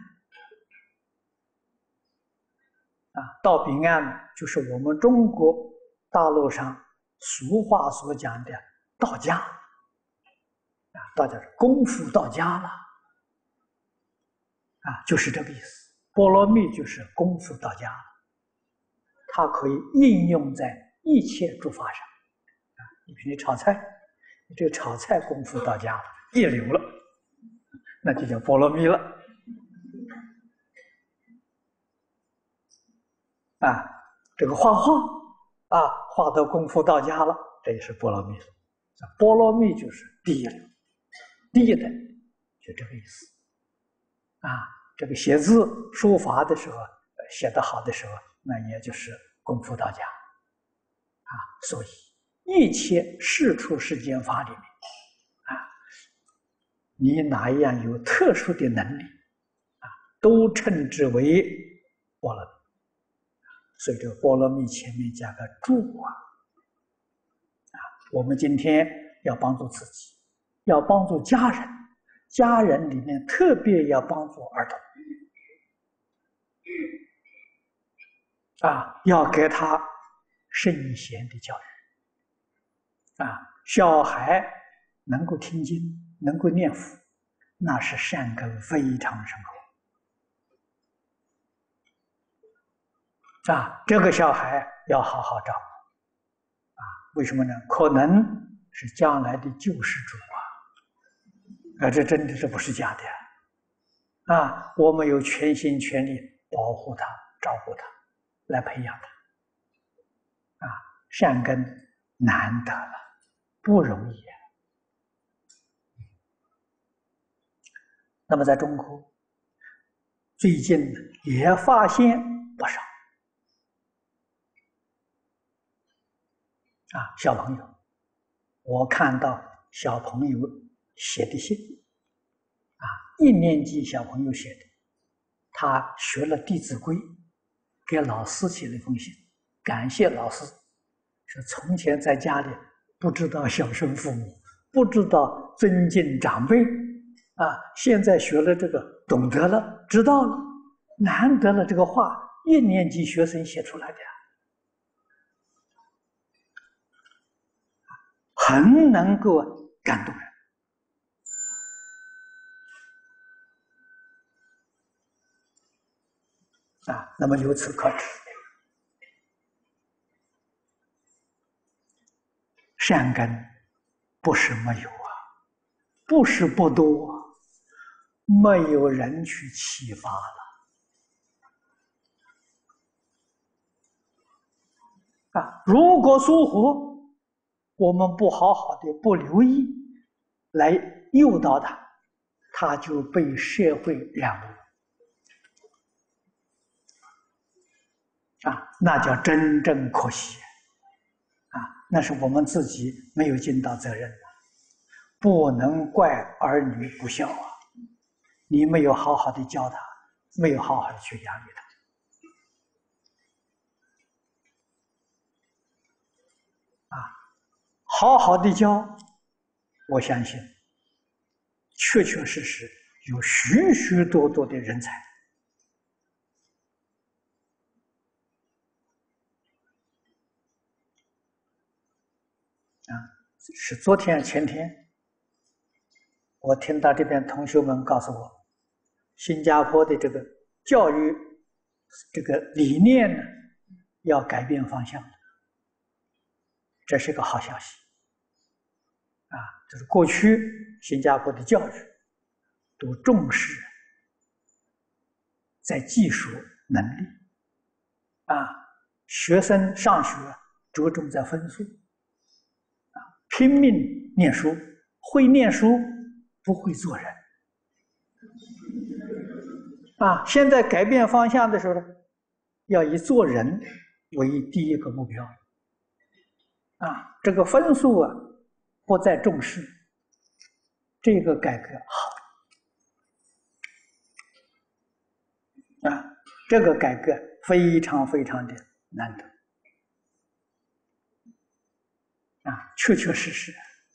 啊，到彼岸就是我们中国大陆上俗话所讲的到家，啊，到家是功夫到家了，啊，就是这个意思。波罗蜜就是功夫到家了，它可以应用在一切诸法上啊。你比如炒菜，你这个炒菜功夫到家了，一流了，那就叫波罗蜜了这个画画啊，画到功夫到家了，这也是波罗蜜了。波罗蜜就是第一了，第一等，就这个意思啊。这个写字书法的时候，写得好的时候，那也就是功夫到家啊。所以一切世出世间法里面啊，你哪一样有特殊的能力啊，都称之为波罗蜜。所以这个波罗蜜前面加个助啊。我们今天要帮助自己，要帮助家人，家人里面特别要帮助儿童啊，要给他圣贤的教育啊。小孩能够听经，能够念佛，那是善根非常深厚啊。这个小孩要好好照顾啊。为什么呢？可能是将来的救世主啊！啊，这真的是不是假的啊？我们有全心全力保护他、照顾他，来培养他啊。善根难得了，不容易啊。那么在中国，最近也发现不少啊小朋友，我看到小朋友写的信啊，一年级小朋友写的，他学了《弟子规》，给老师写了一封信，感谢老师，说从前在家里不知道孝顺父母，不知道尊敬长辈啊，现在学了这个，懂得了，知道了，难得了，这个话一年级学生写出来的，很能够感动人啊。那么由此可知，善根不是没有啊，不是不多啊，没有人去启发了啊。如果疏忽，我们不好好的不留意来诱导他，他就被社会染污啊，那叫真正可惜啊！那是我们自己没有尽到责任，不能怪儿女不孝啊！你没有好好的教他，没有好好的去养育他啊！好好的教，我相信确确实实有许许多多的人才啊！是昨天前天，我听到这边同学们告诉我，新加坡的这个教育这个理念呢，要改变方向，这是个好消息啊！就是过去新加坡的教育都重视在技术能力啊，学生上学着重在分数啊，拼命念书，会念书不会做人啊。现在改变方向的时候呢，要以做人为第一个目标啊，这个分数啊不再重视，这个改革好啊，这个改革非常非常的难得啊，确确实实，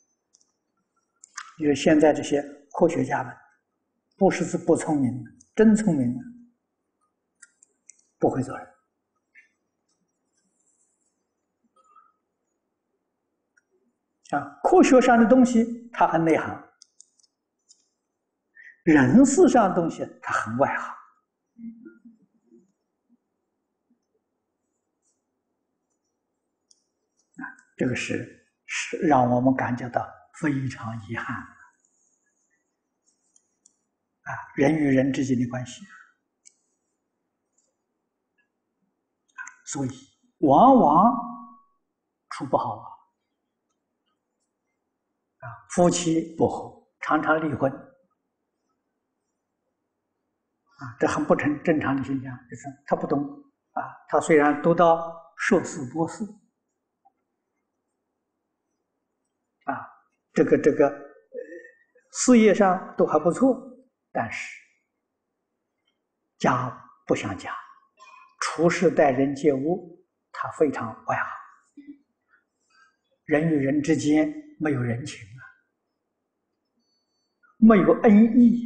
因为现在这些科学家们不是是不聪明，真聪明，不会做人啊。科学上的东西它很内行，人事上的东西它很外行。这个是是让我们感觉到非常遗憾啊！人与人之间的关系，所以往往处不好啊，啊，夫妻不和，常常离婚，啊，这很不正正常的现象，就是他不懂啊，他虽然读到硕士、博士，啊，这个这个呃，事业上都还不错，但是家不像家，处事待人接物，他非常外行，人与人之间没有人情啊，没有恩义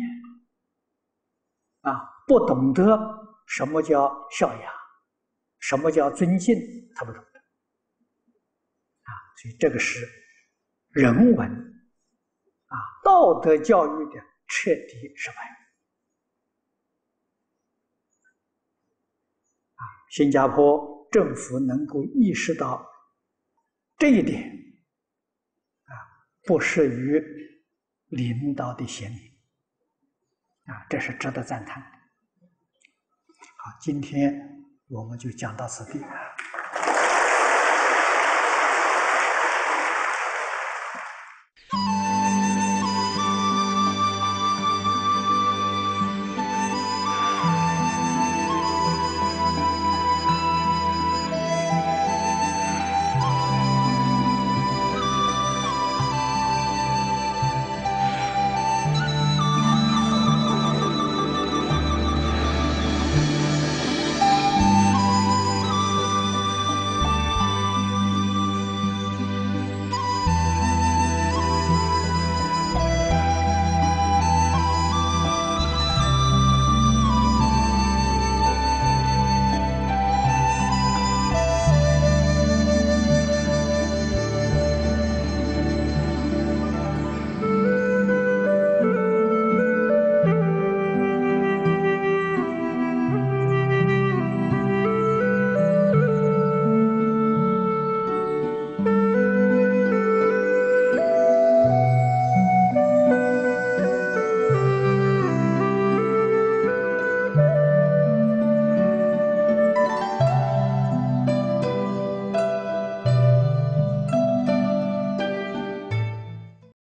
啊，不懂得什么叫孝养，什么叫尊敬，他不懂得啊，所以这个是人文啊，道德教育的彻底失败。啊，新加坡政府能够意识到这一点，啊，不适于领导的贤明，啊，这是值得赞叹的。好，今天我们就讲到此地。